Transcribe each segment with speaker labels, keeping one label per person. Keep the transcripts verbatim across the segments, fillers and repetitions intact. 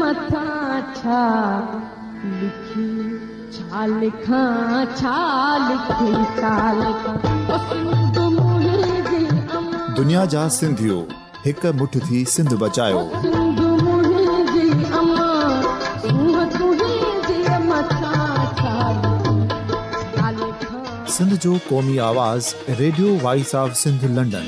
Speaker 1: मथा छा लिखी छा लिखां छा लिखी छा लिखां
Speaker 2: दुनिया जा सिंधियो हिक मुठ थी सिंध बचायो सिंध जो क़ौमी आवाज़ radio voice of Sindh London.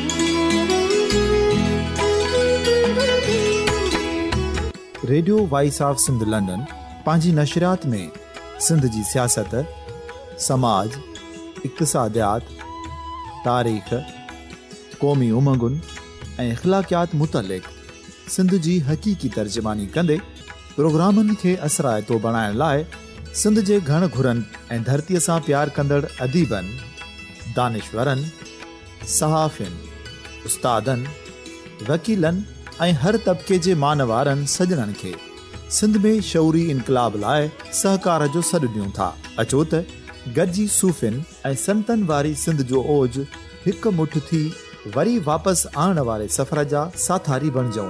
Speaker 2: Radio voice of Sindh London पंहिंजी नशरियात में सिंध जी सियासत, समाज, इक़्तिसादियात, तारीख़, क़ौमी उमंगुनि ऐं इख़्लाक़ियात मुतलिक़ सिंध जी हक़ीक़ी तर्जुमानी कंदे प्रोग्रामनि खे असराइतो बणाइण लाइ सिंध जे घण घुरनि ऐं धरतीअ सां प्यार कंदड़ अदीबनि, दानिशवरनि, सहाफ़ियुनि, उस्तादनि, वकीलनि ऐं हर तबिके जे मानवारनि सजणनि खे सिंध में शऊरी इनक़लाब लाइ सहकार जो सॾु ॾियूं था। अचो त गॾिजी सूफ़ियुनि ऐं संतनि वारी सिंध जो ओज हिकु मुठ थी वरी वापसि आणण वारे सफ़र जा साथारी बणिजऊं।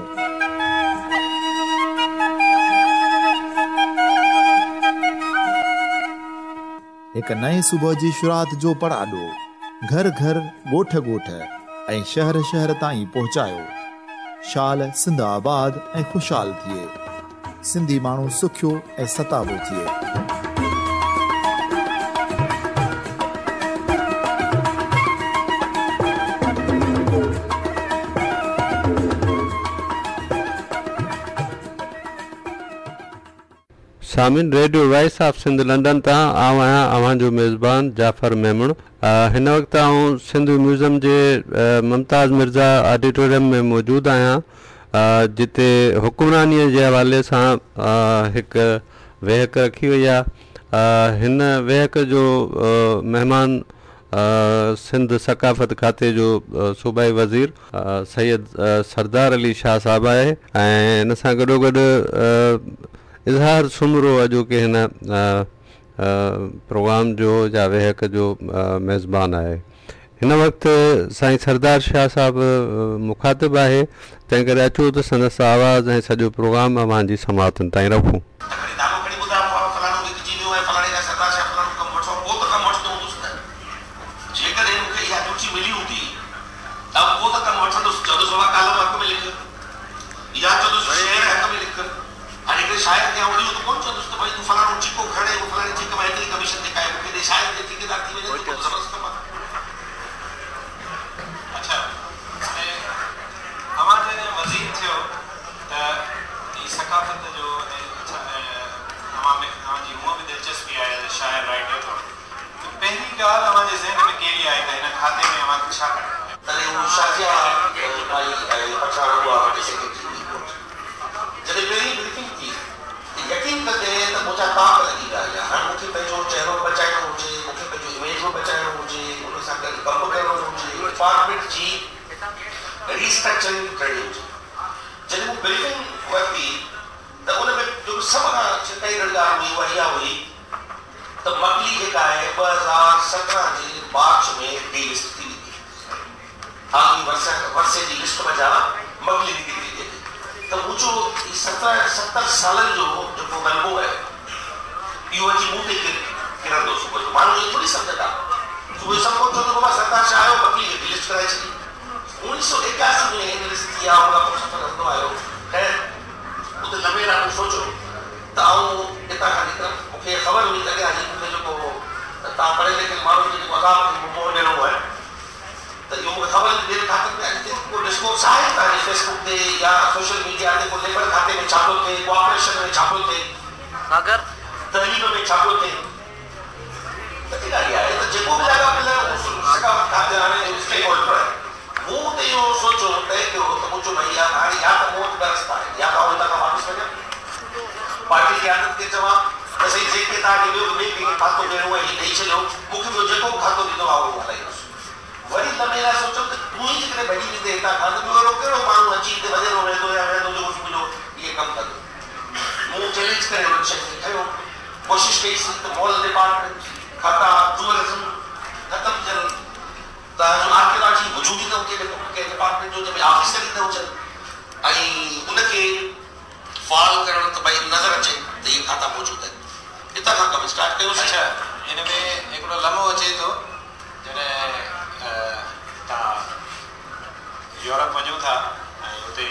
Speaker 2: हिक नए सुबुह जी शुरूआत जो पड़ाॾो घर घर ॻोठ ॻोठ ऐं शहर शहर ताईं पहुचायो। शाल सिंध आबाद ऐं ख़ुशहाल थिए, सिंधी माण्हू सुखियो ऐं सताबो थिए।
Speaker 3: सामिन radio voice of Sindh London तां आऊं आहियां अव्हां जो मेज़बान जाफ़र मेमण। हिन वक़्तु आऊं सिंध म्यूज़ियम जे मुमताज़ मिर्ज़ा ऑडिटोरियम में मौजूदु आहियां, जिते हुक्मरानीअ जे हवाले सां हिकु वेहक रखी वई आहे। हिन वेहक जो महिमान सिंध सकाफ़त खाते जो सूबाई वज़ीर सैयद सरदार अली शाह साहब आहे ऐं हिन सां गॾोगॾु इज़हार सुमरो अॼो के हिन प्रोग्राम जो या वेहक जो मेज़बान आहे। हिन वक़्तु साईं सरदार शाह साहब मुखातिब आहे, तंहिं करे अचो त संदसि आवाज़ ऐं सॼो प्रोग्राम अव्हां जी समाअतुनि ताईं रखूं।
Speaker 4: शायद क्या होगी तो कौन चंदुस तो भाई तू फलाना चीज को खड़े वो फलाने चीज का मैं इतनी कमीशन दिखाए मुझे दे शायद ये ठेकेदार थी मैंने तो जबरदस्त कमा। अच्छा हमारे ने वजीर थे ये सकाफत जो अच्छा हमारे हमारी मुंह में दिलचस्पी आया शायर राइटर तो पहली गाल हमारे ज़हन में केली आएगा इन खाते में हमारे छा तले वो शाजिया भाई अच्छा हुआ जैसे कि जब मेरी ब्रीफिंग थी यकीन करते हैं तो मुझे ताप लगी रहा है मुझे पंहिंजो चेहरो बचाइणो हुजे, मुझे पंहिंजो इमेज बचाइणो हुजे, उन सां गॾु कमु करणो हुजे, डिपार्टमेंट जी रीस्ट्रक्चरिंग करणी हुजे। जॾहिं मूं ब्रीफिंग वरिती त उन में जो सभ खां चिंताई ॻाल्हि हुई उहा इहा हुई त मकली जेका आहे ॿ हज़ार सत्रहं जे मार्च में डीलिस्ट थी वेंदी, हाली वर्षे वर्षे जी लिस्ट में जा मकली निकिरी वेंदी। तो मुझो सत्रह सत्तर सालन जो जो गलबो है इहो अची मूं ते किरंदो सुबुह जो माण्हू इहो थोरी सम्झंदा सुबुह सभु कुझु चवंदो बाबा सरदार शाह आयो बकली खे लिस्ट कराए छॾी। उणिवीह सौ एकासी में हिन लिस्ट थी आहे उन खां सफ़र हलंदो आयो। ख़ैर उते नवे राति सोचो त आऊं हितां खां निकिरमि, मूंखे ख़बर हुई त अॻियां जी मूंखे जेको तव्हां पढ़े लिखियल माण्हू खे जेको अदाब खे मोह ॾियणो आहे त इहो मूंखे ख़बर दिलि ख़ातिर में अॼु को डिस्कोर्स आहे तव्हांजे फेसबुक ते या सोशल मीडिया ते को लेबर खाते में छापो थिए, कोऑपरेशन में छापो थिए, अगरि तहलील में छापो थिए त केॾा ॾींहं आहे त जेको बि जॻह मिले सकाफ़त खाते हाणे स्टेक होल्डर आहे। मूं त इहो सोचो तय कयो त मुंहिंजो भई हाणे या त मूं वटि रस्ता आहे या त हितां खां वापसि वञां पार्टी क़यादत खे चवां त साईं जेके तव्हांखे ॿियो ॿिए कंहिंखे खातो ॾियणो आहे हीउ ॾेई छॾियो, मूंखे ॿियो जेको बि खातो ॾींदो आहे उहो हलाईंदुसि। वरी त मेरा सोचो त तूं ई जेकॾहिं भॼी वेंदे हितां खां त ॿियो अहिड़ो कहिड़ो माण्हू अची हिते वञणो वेंदो या वेंदो जेको मुंहिंजो इहे कमु कंदो। मूं चैलेंज करे हुन शइ खे खयो, कोशिशि कईसीं त मॉल डिपार्टमेंट खाता टूरिज़म ख़तमु थियनि, तव्हांजो आर्कियोलॉजी वजूद ई न हुजे कंहिं डिपार्टमेंट जो जंहिंमें ऑफिसर ई न हुजनि ऐं उनखे
Speaker 5: फॉल करण त भई नज़र अचे त इहे खाता मौजूद आहिनि हितां खां कमु स्टार्ट कयोसीं।
Speaker 4: अच्छा हिन में हिकिड़ो लम्हो अचे थो जॾहिं तव्हां यूरोप वञो था ऐं हुते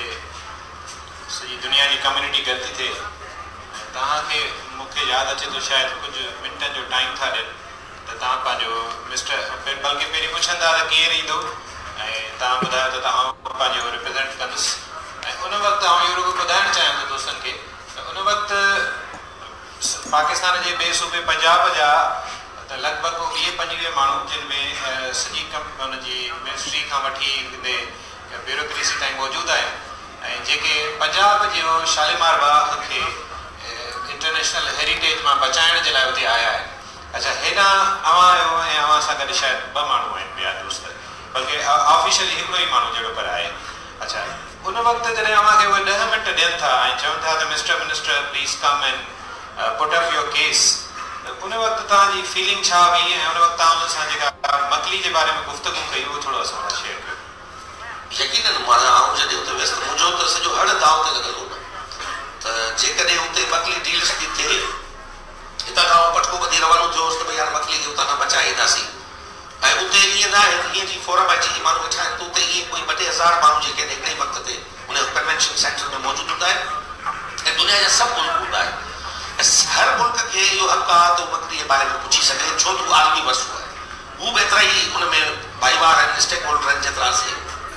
Speaker 4: सॼी दुनिया जी कम्यूनिटी गॾु थी थिए तव्हांखे मूंखे यादि अचे थो शायदि कुझु मिंटनि जो टाइम था ॾियनि त तव्हां पंहिंजो मिस्टर बल्कि पहिरीं पुछंदा त केरु ईंदो ऐं तव्हां ॿुधायो त तव्हां पंहिंजो रिप्रेज़ेंट कंदुसि ऐं उन वक़्तु आउं इहो रुॻो ॿुधाइणु चाहियां थो दोस्तनि खे त उन वक़्तु पाकिस्तान जे ॿिए सूबे पंजाब जा त लॻभॻि वीह पंजवीह माण्हू जिन में सॼी कम हुनजी मिनिस्ट्री खां वठी हिते ब्यूरोक्रेसी ताईं मौजूदु आहिनि ऐं जेके पंजाब जो शालीमार बाग खे इंटरनेशनल हेरिटेज मां बचाइण जे लाइ हुते आया आहिनि। अच्छा हेॾां अवां आयो ऐं अवां सां गॾु शायदि ॿ माण्हू आहिनि ॿिया दोस्त बल्कि ऑफिशियली हिकिड़ो ई माण्हू जहिड़ो पर आहे। अच्छा उन वक़्तु जॾहिं अव्हांखे उहे ॾह मिंट ॾियनि था ऐं चवनि था त mister minister please come and put up your case उन वक़्तु तव्हांजी फीलिंग छा हुई ऐं उन वक़्तु तव्हां हुन सां जेका मकली जे बारे में गुफ़्तगू कई उहो थोरो असां सां शेयर कयो।
Speaker 5: यकीनन माना आउं जॾहिं हुते वियुसि त मुंहिंजो त सॼो हड़ दाव ते लॻल हो त जेकॾहिं हुते मकली डील्स थी थिए हितां खां पटको ॿधी रवानो थियोसि त भई यार मकली खे हुतां खां बचाए ईंदासीं ऐं उते ईअं न आहे ईअं जी फोरम आई जी माण्हू वेठा आहिनि त उते ईअं कोई ॿ टे हज़ार माण्हू जेके हिकिड़े ई वक़्त ते उन कन्वेंशन सेंटर में मौजूदु हूंदा आहिनि ऐं दुनिया जा सभु मुल्क हूंदा आहिनि हर मुल्क खे इहो हक़ आहे त उहो मकली जे बारे में पुछी सघे छो त उहो आलमी वस्तु आहे हू बि एतिरा ई उन में भाईवार आहिनि स्टेक होल्डर आहिनि जेतिरा असीं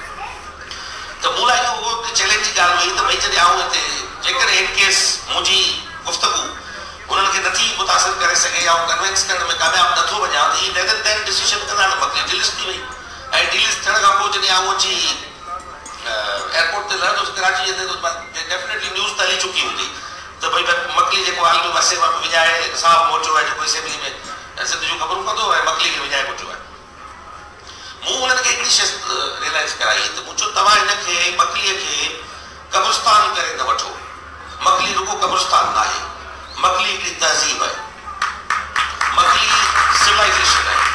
Speaker 5: त मूं लाइ इहो चैलेंज जी ॻाल्हि हुई त भई जॾहिं आऊं हिते जेकॾहिं इन केस मुंहिंजी गुफ़्तगू उन्हनि खे नथी मुतासिर करे सघे या कन्विंस करण में कामयाबु नथो वञा त इहे देन देन डिसीजन कंदा न मकली डीलिस्ट थी वई ऐं डीलिस्ट थियण खां पोइ जॾहिं आऊं अची एयरपोर्ट ते लहंदुसि कराची ते डेफिनेटली न्यूज़ त हली चुकी हूंदी त भई मकली जेको आलमी वसे में विञाए साफ़ मोर्चो आहे जेको असेंबली में सिंध जूं ख़बरूं कंदो ऐं मकली खे विञाए पहुचो आहे। मूं उन्हनि खे हिकिड़ी शइ रियलाइज़ कराई त मूं चयो तव्हां हिनखे मकलीअ खे क़ब्रिस्तान करे न वठो मकली रुॻो क़ब्रिस्तान न आहे मकली हिकिड़ी तहज़ीब आहे मकली सिविलाइज़ेशन आहे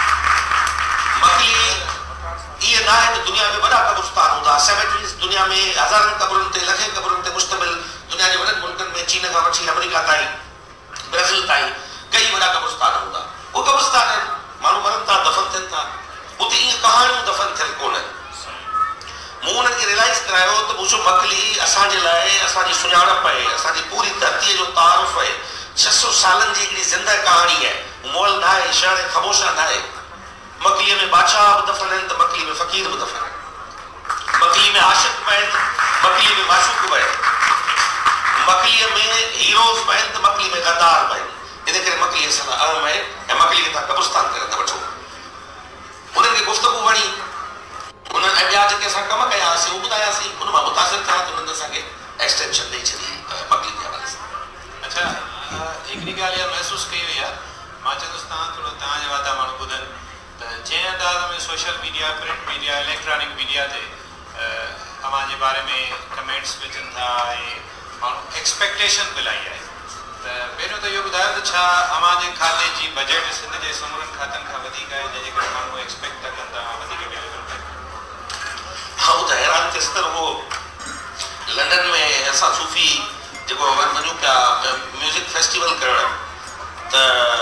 Speaker 5: मकली इहे न आहे त दुनिया में वॾा क़ब्रिस्तान हूंदा सेमेट्रीज़ दुनिया में हज़ारनि क़बरुनि ते लखे क़बरुनि ते मुश्तमिल दुनिया जे वॾनि मुल्कनि में चीन खां वठी अमेरिका ताईं ब्राज़ील ताईं कई वॾा क़ब्रिस्तान हूंदा उहे क़ब्रिस्तान आहिनि माण्हू मरनि था दफ़न थियनि था उते ईअं कहाणियूं दफ़न थियल कोन आहिनि। मूं हुननि खे रियलाइज़ करायो त मुंहिंजो मकली असांजे लाइ असांजी सुञाणप आहे असांजी पूरी धरतीअ जो तारुफ़ आहे छह सौ सालनि जी हिकिड़ी ज़िंदा कहाणी आहे मोल न आहे शहर ख़मोशा न आहे मकलीअ में बादशाह बि दफ़न आहिनि त मकली में फ़क़ीर बि दफ़न आहिनि मकली में आशिक़ बि आहिनि मकली में माशूक़ बि आहिनि मकलीअ में हीरोज़ बि आहिनि त मकली में गद्दार बि आहिनि इन करे मकली असां लाइ अहम आहे ऐं मकली खे तव्हां क़ब्रिस्तान करे न वठो। उन्हनि खे गुफ़्तगू वणी उन्हनि ऐं ॿिया जेके असां कम कयासीं उहे ॿुधायासीं उन मां मुतासिर थिया त उन्हनि असांखे एक्सटेंशन ॾेई छॾी मकली जे हवाले सां।
Speaker 4: अच्छा हिकिड़ी ॻाल्हि इहा महसूसु कई हुई आहे मां चवंदुसि तव्हां थोरो तव्हांजे वादा माण्हू ॿुधनि त जंहिं अंदाज़ में social media print media electronic media ते तव्हांजे बारे में कमेंट्स विझनि था ऐं माण्हू एक्सपेक्टेशन बि लाई आहे त पहिरियों त इहो ॿुधायो त छा अव्हांजे खाते जी बजट सिंध जे समूरनि खातनि खां वधीक आहे जंहिंजे करे माण्हू एक्सपेक्ट था कनि था वधीक डिलीवर कनि।
Speaker 5: हाँ वो तो हैरान थियसि त वो लंडन में असां सूफ़ी जेको वञूं पिया म्यूज़िक फेस्टिवल करणु त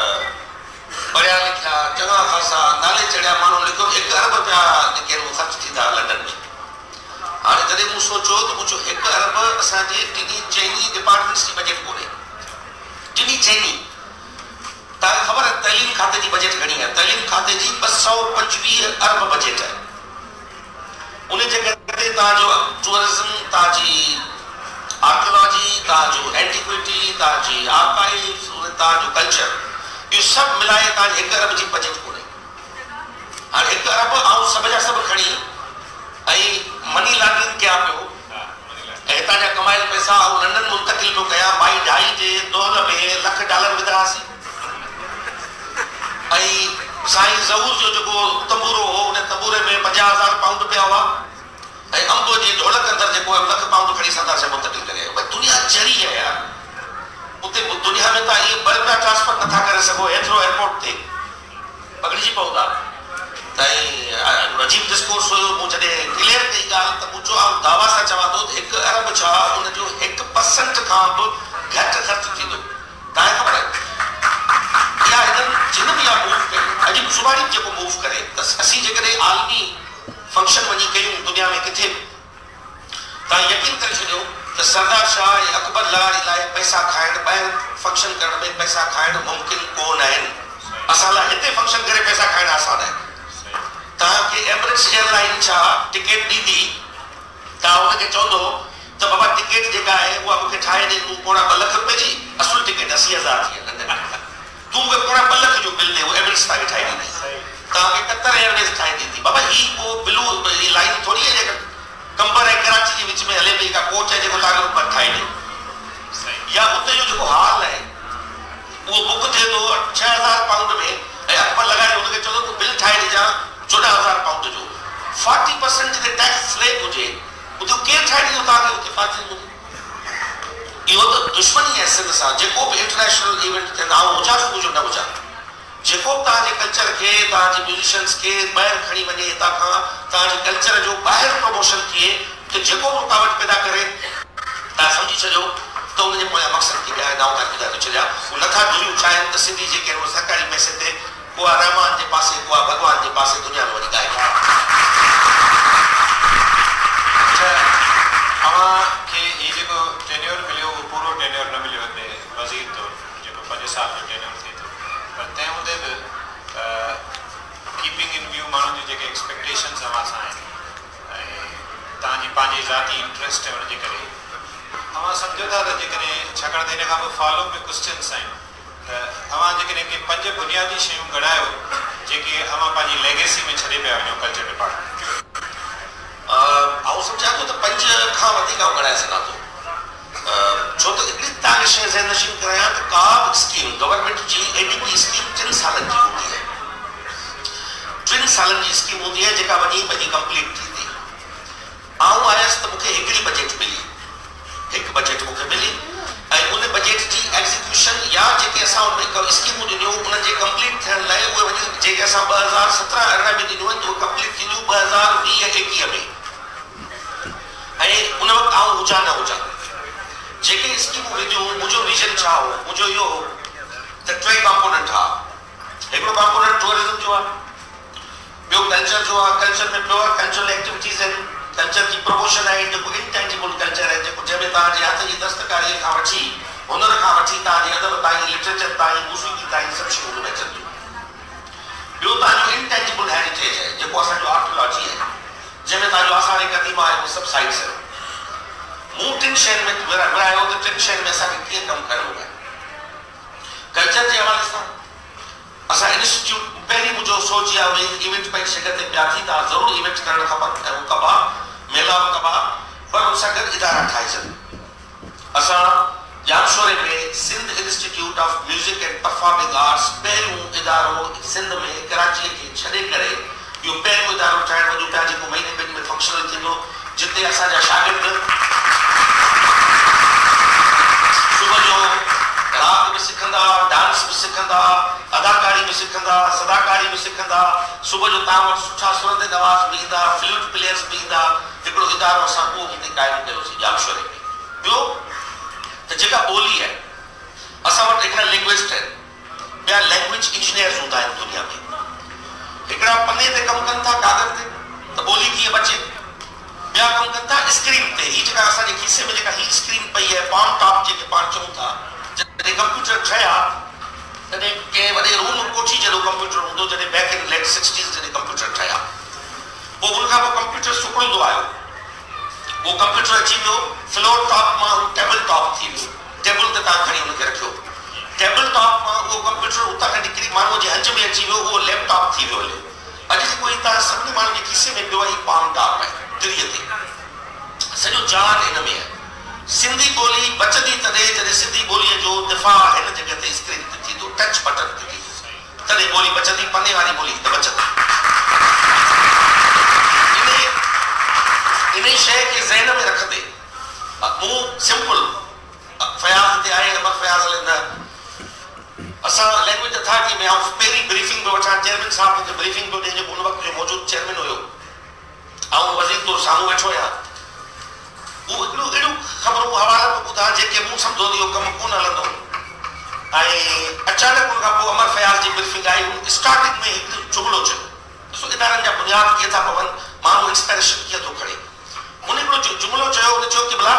Speaker 5: पढ़िया लिखिया चङा ख़ासा नाले चढ़िया माण्हू लिखो हिकु अरब रुपया जेके ख़र्च थींदा लंडन में हाणे तॾहिं मूं सोचियो त मूं चयो हिकु अरब असांजे टिनी चइनी डिपार्टमेंट्स जी बजट कोन्हे टिनी चइनी तव्हांखे ख़बर आहे तइलीम खाते जी बजट घणी आहे तइलीम खाते जी ॿ सौ पंजवीह अरब बजट आहे उन जे करे तव्हांजो टूरिज़म तव्हांजी आर्कियोलॉजी तव्हांजो एंटीक्विटी तव्हांजी आर्काइव्स तव्हांजो कल्चर इहो सभु मिलाए तव्हांजी हिकु अरब जी बजट कोन्हे हाणे हिकु अरब ऐं सभ जा सभु खणी ऐं मनी लॉन्ड्रिंग कया पियो ऐं हितां जा कमायल पैसा ऐं लंडन मुंतकिल पियो कया माई ढाई जे दोहल में लख डॉलर विधासीं ऐं साईं ज़हूर जो जेको तंबूरो हो उन तंबूरे में पंजाह हज़ार पाउंड पिया हुआ ऐं अंब जे ढोलक अंदरि जेको आहे लख पाउंड खणी सरदार शाह मुंतकिल करे भई दुनिया चरी आहे यार उते दुनिया में तव्हां इहे ॿ रुपया ट्रांसफर नथा करे सघो एतिरो एयरपोर्ट ते पकड़िजी पवंदा त अजीब डिस्कोर्स हुयो मूं जॾहिं क्लियर कई ॻाल्हि त मुंहिंजो आउं दावा सां चवां थो त हिकु अरब छा उनजो हिकु परसेंट खां बि घटि ख़र्च थींदो। तव्हांखे ख़बर आहे इहा हिननि जिन बि इहा मूव कई अॼु सुभाणे जेको मूव करे त असीं जेकॾहिं आलमी फंक्शन वञी कयूं दुनिया में किथे बि तव्हां यकीन करे छॾियो त सरदार शाह ऐं अकबर लाल लाइ पैसा खाइण ॿाहिरि फंक्शन करण में पैसा खाइण मुमकिन कोन आहिनि। असां लाइ हिते फंक्शन करे पैसा खाइण आसान आहे। तव्हांखे एमरेट्स एयरलाइन छा टिकट ॾींदी तव्हां हुनखे चवंदो त बाबा टिकट जेका आहे उहा मूंखे ठाहे ॾे तूं पोणा ॿ लख रुपए जी असुल टिकट असी हज़ार थी तूं मूंखे पोणा ॿ लख जो बिल ॾे उहो एमरेट्स तव्हांखे ठाहे ॾींदी। तव्हांखे कतर एयरवेज ठाहे ॾींदी। बाबा ही को ब्लू लाइन थोरी आहे जेका कंबर ऐं कराची जे विच में हले पई का कोच आहे जेको तव्हांखे ठाहे ॾे। या उते जो जेको हाल आहे उहो बुक थिए थो छह हज़ार पाउंड में ऐं अकबर लॻाए हुनखे चवंदो तूं बिल ठाहे ॾिजां चोॾहं हज़ार पाउंड जो फोर्टी परसेंट जिते टैक्स स्लेब हुजे उते केरु ठाहे ॾींदो तव्हांखे उते फाजिल में। इहो त दुश्मनी आहे सिंध सां। जेको बि इंटरनेशनल इवेंट थियनि आउं हुजां सुबुह जो न हुजां जेको बि तव्हांजे कल्चर खे तव्हांजे म्यूज़िशियन्स खे ॿाहिरि खणी वञे हितां खां तव्हांजे कल्चर जो ॿाहिरि प्रमोशन थिए त जेको बि रुकावट पैदा करे तव्हां सम्झी छॾियो त उनजे पोयां मक़सद खे ॿिया नाव तव्हां ॿुधाए थो छॾियां उहे नथा घुरियूं चाहिनि त सिंधी जेके आहिनि उहे सरकारी पैसे ते को आहे रहमान जे पासे को आहे भॻवान जे पासे दुनिया में वञी ॻाए।
Speaker 4: तव्हांखे हीउ जेको टेन्योर मिलियो उहो पूरो टेन्योर न मिलियो हिते वज़ीर तौरु जेको पंज साल जो टेन्योर थिए थो पर तंहिं हूंदे बि कीपिंग इन व्यू माण्हुनि जी जेके एक्सपेक्टेशन्स अवां सां आहिनि ऐं तव्हांजी पंहिंजी ज़ाती इंट्रस्ट आहे हुनजे करे अवां सम्झो था त जेकॾहिं छाकाणि त हिन खां पोइ फॉलो में क्वेश्चन्स आहिनि त अवां जेकॾहिं के पंज बुनियादी शयूं ॻणायो जेके अवां पंहिंजी लेगेसी में छॾे पिया वञो कल्चर डिपार्टमेंट
Speaker 5: आउं सम्झां थो त पंज खां वधीक आउं ॻणाए सघां थो छो त हिकिड़ी तव्हांखे शइ ज़हन नशीन करायां त का बि स्कीम गवर्नमेंट जी एडीपी स्कीम टिनि सालनि जी हूंदी आहे। टिनि सालनि जी स्कीम हूंदी आहे जेका वञी पंहिंजी कंप्लीट थींदी। आउं आयसि त मूंखे हिकिड़ी बजट मिली हिकु बजट मूंखे मिली ऐं उन बजट जी एग्ज़ीक्यूशन या जेके असां उन में स्कीमूं ॾिनियूं उन्हनि जे कंप्लीट थियण लाइ उहे वञी जेके असां ॿ हज़ार सत्रहं अरिड़हं में ॾिनियूं आहिनि उहे कंप्लीट थींदियूं ॿ हज़ार वीह एकवीह में। ऐं उन वक़्तु आउं हुजां न हुजां जेके स्कीमूं विधियूं मुंहिंजो विजन छा हो मुंहिंजो इहो हो त टे कॉम्पोनेंट हा। हिकिड़ो कॉम्पोनेंट टूरिज़म जो आहे ॿियो कल्चर जो आहे। कल्चर में प्योर कल्चरल एक्टिविटीज़ आहिनि। कल्चर जी प्रमोशन आहे जेको इंटेंजिबल कल्चर आहे जेको जंहिंमें तव्हांजे हथ जी दस्तकारीअ खां वठी हुनर खां वठी तव्हांजे अदब ताईं लिटरेचर ताईं मूसीक़ी ताईं सभु शयूं हुन में अचनि थियूं। ॿियो तव्हांजो इंटेंजिबल हेरिटेज आहे जेको असांजो आर्कियोलॉजी आहे जंहिंमें तव्हांजो आसानी क़दीमा आहे उहे सभु साइट्स आहिनि। मूं टिनि शयुनि में विरायो त टिनि शयुनि में असांखे कीअं कमु करिणो आहे। कल्चर जे हवाले सां असां इंस्टीट्यूट पहिरीं मुंहिंजो सोच इहा हुई इवेंट पंहिंजी जॻह ते पिया थी तव्हां ज़रूरु इवेंट करणु खपनि ऐं उहे कबा मेला बि कबा पर उन सां गॾु इदारा ठाहिजनि। असां जामशोरे में Sindh institute of music and performing arts पहिरियों इदारो सिंध में कराचीअ खे छॾे करे इहो पहिरियों इदारो ठाहिण वञूं पिया जेको महीने ॿिनि में फंक्शनल थींदो जिते असांजा शागिर्द सुबुह जो राग बि सिखंदा डांस बि सिखंदा अदाकारी बि सिखंदा सदाकारी बि सिखंदा। सुबुह जो तव्हां वटि सुठा सुरंद नवाज़ बि ईंदा फ्लूट प्लेयर्स बि ईंदा। हिकिड़ो इदारो असां उहो हिते क़ाइमु कयोसीं जामशोरे में। ॿियो त जेका ॿोली आहे असां वटि हिकिड़ा लिंग्विस्ट आहिनि ॿिया लैंग्वेज इंजीनियर्स हूंदा आहिनि दुनिया में। हिकिड़ा पने ते कमु कनि था कागज़ ते त ॿोली कीअं बचे। ॿिया कमु कनि था स्क्रीन ते। हीअ जेका असांजे खीसे में जेका हीअ स्क्रीन पई आहे पाम टॉप जेके पाण चऊं था जॾहिं कंप्यूटर ठहिया तॾहिं कंहिं वॾे रूम कोठी जहिड़ो कंप्यूटर हूंदो जॾहिं बैक इन लेट सिक्सटीज़ जॾहिं कंप्यूटर ठहिया पोइ उनखां पोइ कंप्यूटर सुकड़ंदो आयो। उहो कंप्यूटर अची वियो फ्लोर टॉप मां उहो टेबल टॉप थी वियो। टेबल ते तव्हां खणी हुनखे रखियो टेबल टॉप मां उहो कंप्यूटर उतां खां निकिरी माण्हूअ जे हंज में अची वियो उहो लैपटॉप थी वियो हलियो। अॼु जेको ही तव्हां सभिनी माण्हुनि जे खीसे में पियो आहे हीउ पाम टॉप आहे दिलीअ ते सॼो जान हिन में आहे। सिंधी ॿोली बचंदी तॾहिं जॾहिं सिंधी ॿोलीअ जो दिफ़ा हिन जॻह ते स्क्रीन ते थींदो टच बटन ते थींदो तॾहिं ॿोली बचंदी। पने वारी ॿोली त बचंदी। इन शइ खे ज़हन में रखंदे मूं सिंपल फयाज़ ते आहे अमर फयाज़ न असां लैंग्वेज अथॉरिटी में आउं पहिरीं ब्रीफिंग पियो वठां चेयरमैन साहब खे ब्रीफिंग पियो ॾिए जेको उन वक़्तु जो मौजूदु चेयरमैन हुयो ऐं वज़ीर तौर साम्हूं वेठो आहियां उहो हिकिड़ो अहिड़ियूं ख़बरूं हवाला में ॿुधा जेके मूं सम्झो त इहो कमु कोन हलंदो ऐं अचानक उन खां पोइ अमर फयाज़ जी ब्रीफिंग आई स्टार्टिंग में हिकु जुमिलो चयो ॾिसो इदारनि जा बुनियाद कीअं था पवनि माण्हू इंस्पिरेशन कीअं थो खणे उन हिकिड़ो जुमिलो चयो उन चयो की भला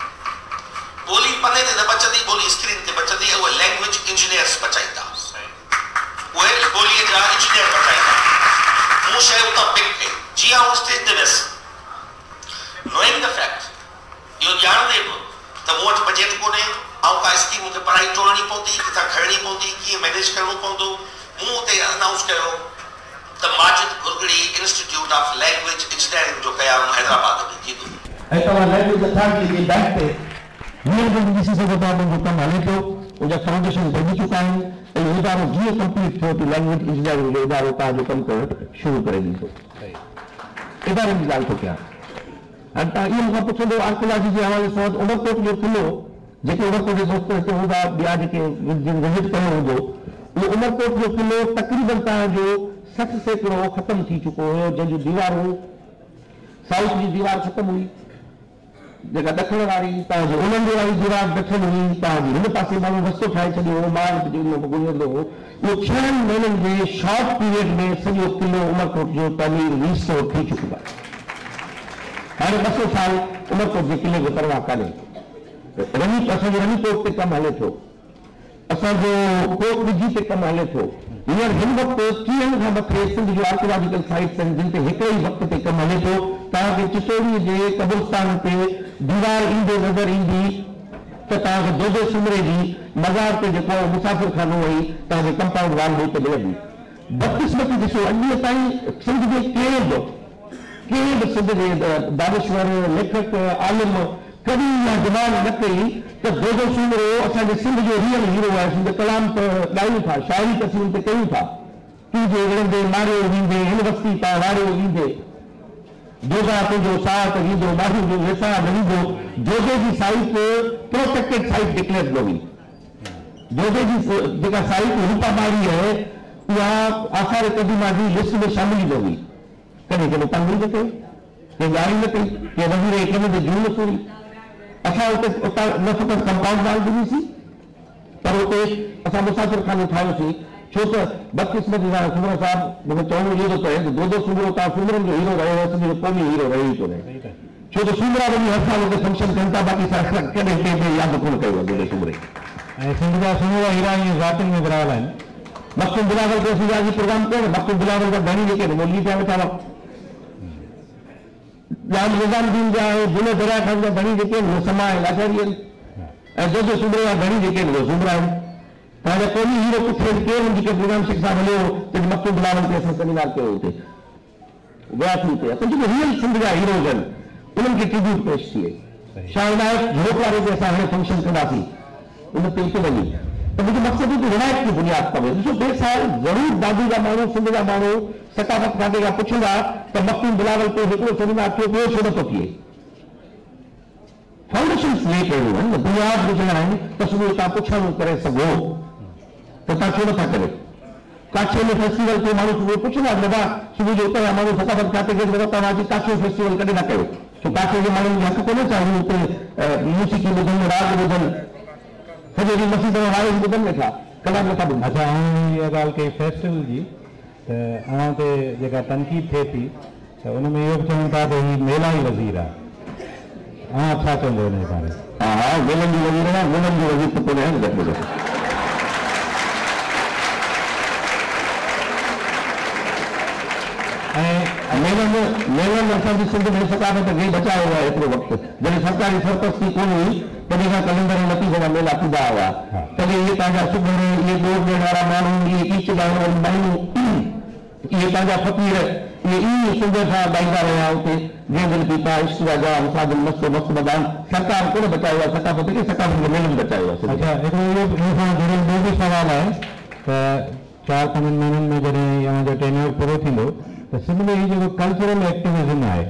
Speaker 5: ॿोली पने ते न बचंदी ॿोली स्क्रीन ते बचंदी उहे लैंग्वेज इंजीनियर्स बचाईंदा उहे ॿोलीअ जा इंजीनियर बचाईंदा मूं शइ उतां पिक कई जीअं आउं स्टेज ते वियसि नोइंग द फैक्ट इहो ॼाणंदे बि त मूं वटि बजट कोन्हे ऐं का स्कीम मूंखे पढ़ाई टोड़नी पवंदी किथां खणणी पवंदी कीअं मैनेज करणो पवंदो मूं उते अनाउंस कयो त Majid Gurgadi institute of language engineering जो क़याम हैदराबाद में थींदो
Speaker 6: ऐं तव्हां लैंग्वेज अथॉरिटी जे बैंक ते हींअर बि ॾिसी सघो था मुंहिंजो कमु हले थो उनजा फाउंडेशन भॼी चुका आहिनि ऐं इदारो जीअं कंप्लीट थियो त लैंग्वेज इंजीनियरिंग जो इदारो तव्हांजो कमु करणु शुरू करे ॾींदो इदारे जी ॻाल्हि थो कयां हाणे तव्हां इहो मूंखां पुछंदो आर्कियोलॉजी जे हवाले सां उमरकोट जो किलो जेके उमरकोट जे दोस्त हिते हूंदा ॿिया जेके विज़िट कयो हूंदो उहो उमरकोट जो किलो तक़रीबन तव्हांजो सठि सैकड़ो ख़तमु थी चुको हुयो जंहिंजूं दीवारूं साउथ जी दीवार ख़तमु हुई जेका ॾखण वारी तव्हांजी उलंदे वारी दीवार ॾखण हुई तव्हांजी हिन पासे माण्हू रस्तो ठाहे छॾियो हो माल गुज़रंदो हो इहो छहनि महीननि जे शॉर्ट पीरियड में सॼो किलो उमरकोट जो तमीर रीस्टोर थी चुको आहे हाणे ॿ सौ साल उमरकोट जे किले जो परवाह कान्हे रनी असांजो रनीकोट ते कमु हले थो असांजो कोट विझी ते कमु हले थो हींअर हिन वक़्तु कीअं खां मथे सिंध जो आर्कियोलॉजिकल साइट्स आहिनि जिन ते हिकिड़े ई वक़्त ते कमु हले थो तव्हांखे चितौड़ीअ जे कब्रिस्तान ते दीवार ईंदे नज़र ईंदी त तव्हांखे दोदो सुमरे जी मज़ार ते जेको मुसाफ़िर खानो हुई तव्हांखे कंपाउंड वाल हुई त मिलंदी बदकिस्मती ॾिसो अॼु ताईं सिंध जे कंहिं बि कंहिं बि सिंध जे दानिश्वर लेखक आलिम कॾहिं इहा डिमांड न कई त दोदो सुमरो असांजे सिंध जो रियल हीरो आहे सिंध कलाम त ॻायूं था शाइरी तस्वीर ते कयूं था तूं जे विढ़ंदे मारियो वींदे हिन वस्ती तां वारियो वींदे जोधा तुंहिंजो साथ वींदो मारियो जो वेसा न वींदो जोधे जी साइट प्रोटेक्टेड साइट डिक्लेयर न हुई जोधे जी जेका साइट रूपा मारी आहे उहा आसार क़दीमा जी लिस्ट में शामिल न हुई कॾहिं कॾहिं तंग न कयो कंहिं ॻाल्हि न कई कंहिं वज़ीर कम ते जून न सूरी असां उते उतां न फ़क़ति कंपाउंड वाल ॾिनीसीं पर उते असां मुसाफ़िर खानो ठाहियोसीं छो त बदकिस्मती सां सुमर साहिबु मूंखे चवणो इहो थो पए त दोदो सुमरो तव्हां सुमरनि जो हीरो रहियो असांजो क़ौमी हीरो रहियो ई कोन्हे छो त सुमरा वञी हर साल उते फंक्शन कनि था बाक़ी कॾहिं कंहिंखे यादि कोन कयो आहे दोदो सुमरे
Speaker 7: ऐं सिंध जा सुमरा हीरा ईअं ज़ातियुनि में विरहायल आहिनि
Speaker 6: मक़सूद बिलावल ते असीं आज प्रोग्राम कयो मक़सूद बिलावल जा घणी जेके मौलवी पिया वेठा हुआ जाम निज़ामुद्दीन जा जुले दरिया खान जा घणी जेके आहिनि समा आहिनि आचारी आहिनि ऐं दोदो सुमरे जा घणी जेके आहिनि उहे सुमरा आहिनि तव्हांजा क़ौमी हीरो किथे केरु जेके प्रोग्राम शेख साहब हलियो जॾहिं मक़सूद बिलावल ते असां सेमिनार कयो हुते वियासीं हुते असां जेके रियल सिंध जा हीरोज़ आहिनि उन्हनि खे ट्रिब्यूट पेश थिए शाह इनायत झोक वारे ते असां हाणे फंक्शन कंदासीं उन ते हिते वञी त मुंहिंजो मक़सदु आहे विनायत की बुनियाद पवे ॾिसो ॿिए साल ज़रूरु दादू जा माण्हू सिंध जा माण्हू सकाफ़त खाते खां पुछंदा त मक़सूद बिलावल ते हिकिड़ो सेमिनार थियो ॿियो छो नथो थिए फाउंडेशन लेट अहिड़ियूं आहिनि न बुनियाद विझणा आहिनि त सुबुह तव्हां पुछणु करे सघो त तव्हां छो नथा करे काशे में फेस्टिवल ते माण्हू सुबुह पुछंदा दादा सुबुह जो उतां जा माण्हू सकाफ़त खाते खे दादा तव्हां अची काशे फेस्टिवल कॾहिं न कयो छो काशे जे माण्हुनि खे हक़ कोन्हे चाहे उते म्यूज़िक ॿुधनि राग ॿुधनि सॼो ॾींहुं मसीह में वारे ॿुधनि वेठा कलाक नथा ॿुधनि
Speaker 7: अच्छा ऐं इहा ॻाल्हि कई फेस्टिवल जी त अव्हां ते जेका तनक़ीद थिए थी त उन में इहो बि चवनि था त हीउ मेला ई वज़ीर आहे अव्हां छा चवंदो हिन जे बारे में
Speaker 6: हा हा मेलनि जो वज़ीर आहे मेलनि जो वज़ीर त कोन्हे न घटि में घटि ऐं मेलनि मेलनि असांजी सिंध में सकाफ़त खे बचायो आहे एतिरो वक़्तु जॾहिं सरकारी सरपस्ती कोन हुई तॾहिं खां कलंदर ऐं लतीफ़ जा मेला थींदा हुआ तॾहिं इहे तव्हांजा सुगड़ इहे ॾोर ॾियण वारा माण्हू इहे ईच ॻाइण वारियूं मायूं इहे तव्हांजा फ़क़ीर इहे ईअं सिंध सां ॻाईंदा रहिया हुते जंहिं दिलि पीता इश्क जा जा मुसादिल मस्त मस्त मदान सरकार कोन बचायो आहे सकाफ़त खे सकाफ़त खे मेलनि बचायो आहे
Speaker 7: अच्छा हिकिड़ो इहो इन सां जुड़ियल ॿियो बि सुवालु आहे त चारि पंजनि महीननि में जॾहिं अव्हांजो टेन्योर पूरो थींदो त सिंध में हीउ जेको कल्चरल एक्टिविज़म आहे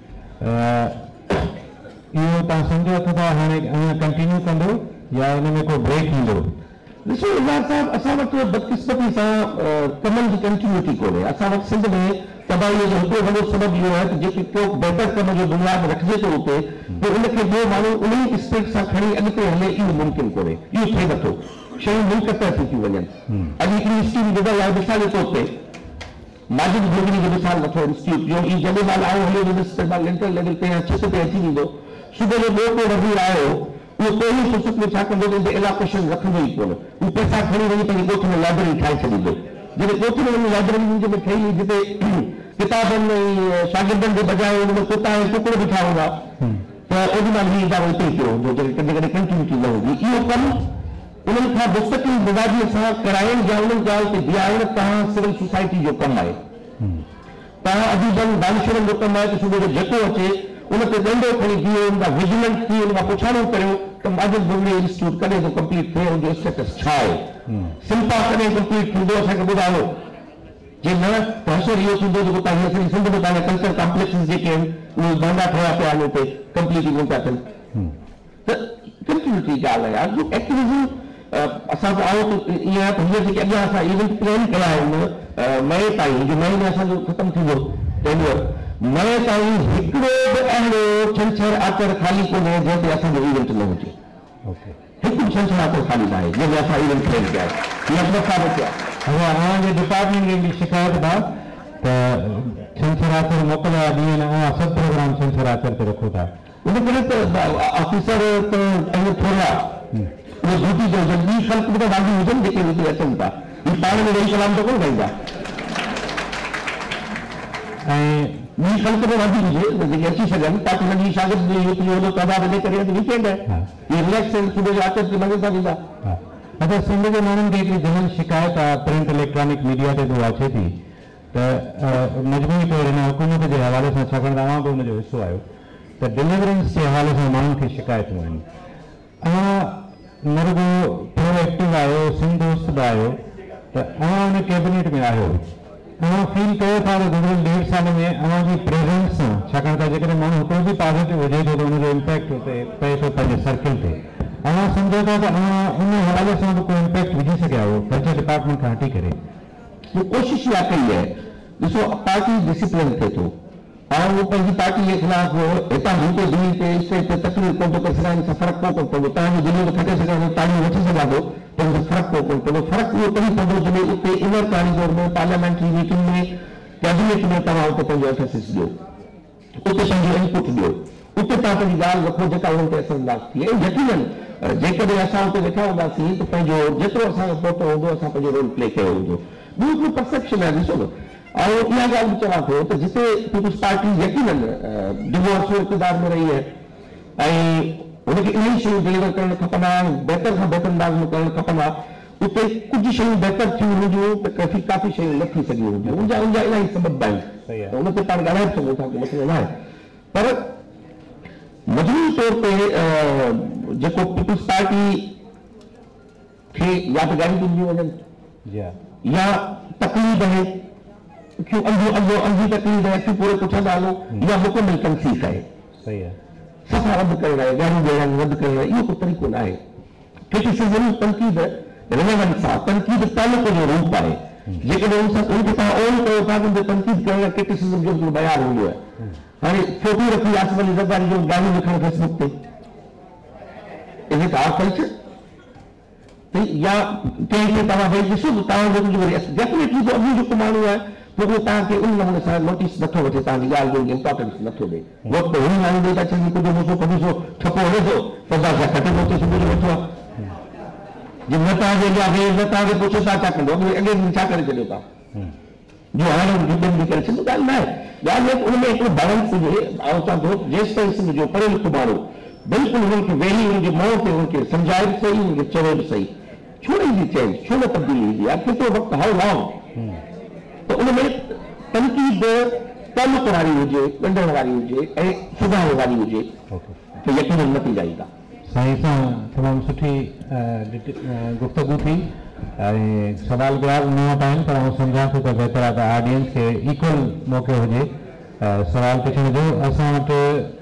Speaker 7: इहो तव्हां सम्झो था हाणे अञा कंटिन्यू कंदो या इन में को ब्रेक ईंदो
Speaker 6: ॾिसो इज़ार साहिबु असां वटि बदकिस्मती सां कमनि जी कंटिन्यूटी कोन्हे असां वटि सिंध में तबाही जो हिकिड़ो वॾो सबबु इहो आहे त जेके को बहितर कम जो बुनियाद रखिजे थो उते त उनखे ॿियो माण्हू उन स्टेट सां खणी अॻिते हले इहो मुमकिन कोन्हे, इहो थिए नथो, शयूं मुनक़तअ थी थियूं वञनि। अॼु हिकिड़ी इंस्टीट्यूट ॿुधाई आहे मिसाल जे तौर ते माजिद जोगिनी जो मिसाल वठो इंस्टीट्यूट जो, ई जॾहिं महिल आयो हलियो वेंदुसि त लेंटर लेवल ते या छित ते अची वेंदो, सुबुह जो ॿियो को वज़ीर आयो उहो पहिरीं फुर्सत में छा कंदो त एलोकेशन रखंदो ई कोन, उहो पैसा खणी वञी पंहिंजे ॻोठ में लाइब्रेरी ठाहे छॾींदो, जॾहिं ॻोठ में वञी लाइब्रेरी में ठही जिते किताबनि ऐं शागिर्दनि जे बजाए हुन में कुता ऐं कुकड़ बीठा हूंदा त ओॾी महिल ही इदारो हिते पियो हूंदो, जॾहिं कॾहिं कॾहिं कंटिन्यूटी न हूंदी। इहो कमु उन्हनि खां मुस्तक़िल मिज़ाजीअ सां कराइण या उन्हनि ॻाल्हि ते बीहारण तव्हां सिविल सोसाइटी जो कमु आहे, तव्हां अदीबनि दानिशरनि जो कमु आहे त सुबुह जो जेको अचे उन ते ॾंडो खणी बीहो, उन खां विजिलेंट थी उन खां पुछाणो करियो त माजिद जोगिनी इंस्टीट्यूट कॾहिं थो कंप्लीट थिए, उनजो स्टेटस छा आहे, सिम्पा कॾहिं कंप्लीट थींदो असांखे ॿुधायो, जे न प्रोफेसर इहो थींदो जेको तव्हां हीअं सिंध में तव्हांजा कल्चर कॉम्प्लेक्सिस जेके आहिनि उहे बंदा ठहिया पिया आहिनि उते कंप्लीट कोन था थियनि, त कंटिन्यूटी ॻाल्हि आहे यार। जो एक्टिविज़म असां त आयो त ईअं आहे त हीअं जेके अॻियां असां इवेंट प्लान कया आहिनि मई ताईं, जो मई में असांजो ख़तमु थींदो टेन्योर, मई ताईं हिकिड़ो बि अहिड़ो छंछरु आचर ख़ाली कोन्हे जंहिं ते असांजो इवेंट न हुजे, हिकु छंछरु आचर ख़ाली न आहे जंहिंमें असां इवेंट प्लान कया आहे, या साबित कया।
Speaker 7: अगरि अव्हांजे डिपार्टमेंट जी शिकायत था त छंछरु आचर मोकिलिया ॾींहं अव्हां सभु प्रोग्राम छंछरु आचर ते रखो था,
Speaker 6: उन करे त ऑफिसर त पंहिंजो थोरा उहे ड्यूटी जो ॿी ख़ल्क बि त वांदियूं हुजनि जेके हिते अचनि था, ही पाण में वेही कलाम त कोन ॻाईंदा, ऐं ॿी ख़ल्क में वांदी हुजे जेके अची सघनि ताकी हुनजी शागिर्द जो तइदाद ॾे करे वीकेंड आहे, इहे रिलैक्स आहिनि, सुबुह जो आचर ते मज़े सां वेंदा।
Speaker 7: अच्छा, सिंध जे माण्हुनि खे हिकिड़ी जनरल शिकायत आहे प्रिंट इलेक्ट्रॉनिक मीडिया ते जो अचे थी त मजबूरी तौरु हिन हुकूमत जे हवाले सां, छाकाणि त अव्हां बि हुनजो हिसो आहियो, त डिलीवरेंस जे हवाले सां माण्हुनि खे शिकायतूं आहिनि। अव्हां न रुगो प्रोएक्टिव आहियो, सिंध दोस्त बि आहियो, त अव्हां हुन कैबिनेट में आहियो, अव्हां फील कयो था त गुज़िरियल ॾेढ साल में अव्हांजी प्रेज़ेंस सां, छाकाणि त जेकॾहिं माण्हू हिकिड़ो बि पॉज़िटिव हुजे थो त हुनजो इम्पैक्ट हुते पए थो पंहिंजे सर्किल ते, अव्हां सम्झो था त अव्हां उन हवाले सां बि को इम्पैक्ट विझी सघिया हो कल्चर डिपार्टमेंट खां हटी करे? कोशिशि इहा कई आहे, ॾिसो पार्टी डिसिप्लिन थिए थो, ऐं उहो पंहिंजी पार्टी जे ख़िलाफ़ हितां हुते दिल्ली ते स्टेट ते तकलीफ़ कोन थो करे सघां, सां फ़र्क़ु कोन पवंदो, तव्हांजी दिल्ली में खटे सघां तालियूं वठी सघां थो त हुनजो फ़र्क़ु कोन पवंदो, फ़र्क़ु उहो तॾहिं पवंदो जॾहिं उते इनर कॉरिडोर में पार्लियामेंट्री मीटिंग में कैबिनेट में तव्हां उते पंहिंजो एम्फेसिस ॾियो, उते पंहिंजो इनपुट ॾियो, उते तव्हां पंहिंजी ॻाल्हि रखो जेका उन्हनि ते असरदार थिए, ऐं यकीनन जेकॾहिं असां उते वेठा हूंदासीं त पंहिंजो जेतिरो असांजो पहुतो हूंदो असां पंहिंजो रोल प्ले कयो हूंदो। ॿियो हिकिड़ो परसेप्शन आहे, ॾिसो न, ऐं इहा ॻाल्हि बि चवां थो त जिते पीपुल्स पार्टी यकीनन डिवोर्स इक़्तिदार में रही आहे ऐं हुनखे इन्ही शयूं डिलीवर करणु खपंदा, बहितर खां बहितर अंदाज़ में करणु खपंदा, उते कुझु शयूं बहितर थियूं हुजूं त काफ़ी काफ़ी शयूं न थी सघियूं हुजूं, उनजा उनजा इलाही सबब आहिनि, उन ते पाण ॻाल्हाए सघूं था, मसइलो न आहे, पर मजबूरी तौर ते जेको पीपुल्स पार्टी खे या त गाॾी ॾिनियूं वञनि या तकलीफ़ आहे, क्यों अंधो अंधो अंधी तकलीफ़ है, क्यों पूरे पुठा डालो, या मुकम्मल तनसीस है, सही है, सफ़ा रद्द करना है, गाड़ी देना रद्द करना है, ये कोई तरीको ना है। क्रिटिसिज्म तनकीद रिलेवेंस आहे, तनकीद तालुक जो रूप आहे, जेकॾहिं उन सां उनखे तव्हां ऑन कयो था त तनकीद करण क्रिटिसिज्म जो हिकिड़ो बयान हूंदो आहे। हाणे फोटो रखी आसिफ अली ज़रदारी जो गानो लिखणु फेसबुक ते, इज इट आवर कल्चर? या कंहिंखे तव्हां भई ॾिसो त तव्हांजो डेफिनेटली जो अॻियो जेको माण्हू आहे पोइ उहो तव्हांखे उन नमूने सां नोटिस नथो वठे, तव्हांजी ॻाल्हि जो इंपॉर्टेंस नथो ॾे, वक़्तु हुन माण्हू ॾे था चवनि कुझु मुसो कढिसो ठपो हले थो पदा सां कटे पहुचे सुबुह जो वेठो आहे, जे न तव्हांजे अॻियां वेही न तव्हांखे पुछो तव्हां छा कंदो, अॻे ॾींहुं छा करे छॾियो था, जो हाणे जुदनि बि करे छॾियो, ॻाल्हि न आहे, ॻाल्हि आहे उन में हिकिड़ो बैलेंस हुजे। ऐं चवां थो जेसि ताईं सिंध जो पढ़ियल लिखियल माण्हू बिल्कुलु हुनखे वेही हुनजे मुंहं ते हुनखे सम्झाए बि सही, हुनखे चवे बि सही, छो न ईंदी चेंज, छो न तब्दीली ईंदी आहे, केतिरो वक़्तु हाउ लॉन्ग, त उन में तनकीद तालुक वारी हुजे, ॻंढण वारी हुजे ऐं सुधारण वारी हुजे त यकीनन नतीजा ईंदा। साईं सां तमामु सुठी गुफ़्तगू थी ऐं सवाल जवाब न वठा पर आउं सम्झां थो त बहितर आहे त ऑडियंस खे इक्वल मौक़ो हुजे सवाल पुछण जो। असां वटि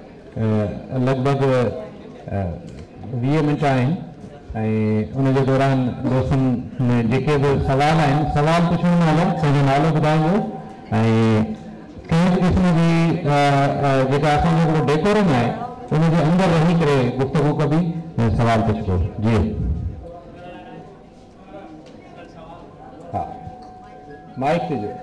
Speaker 7: लॻभॻि वीह मिंट आहिनि ऐं उन जे दौरान दोस्तनि में जेके बि सवाल आहिनि, सवाल पुछण महिल पंहिंजो नालो ॿुधाइजो ऐं कंहिं क़िस्म जी जेका असांजो डेकोरम आहे उनजे अंदरि रही करे गुफ़्तगू कबी सवाल पुछबो। जी हा माइक ते जो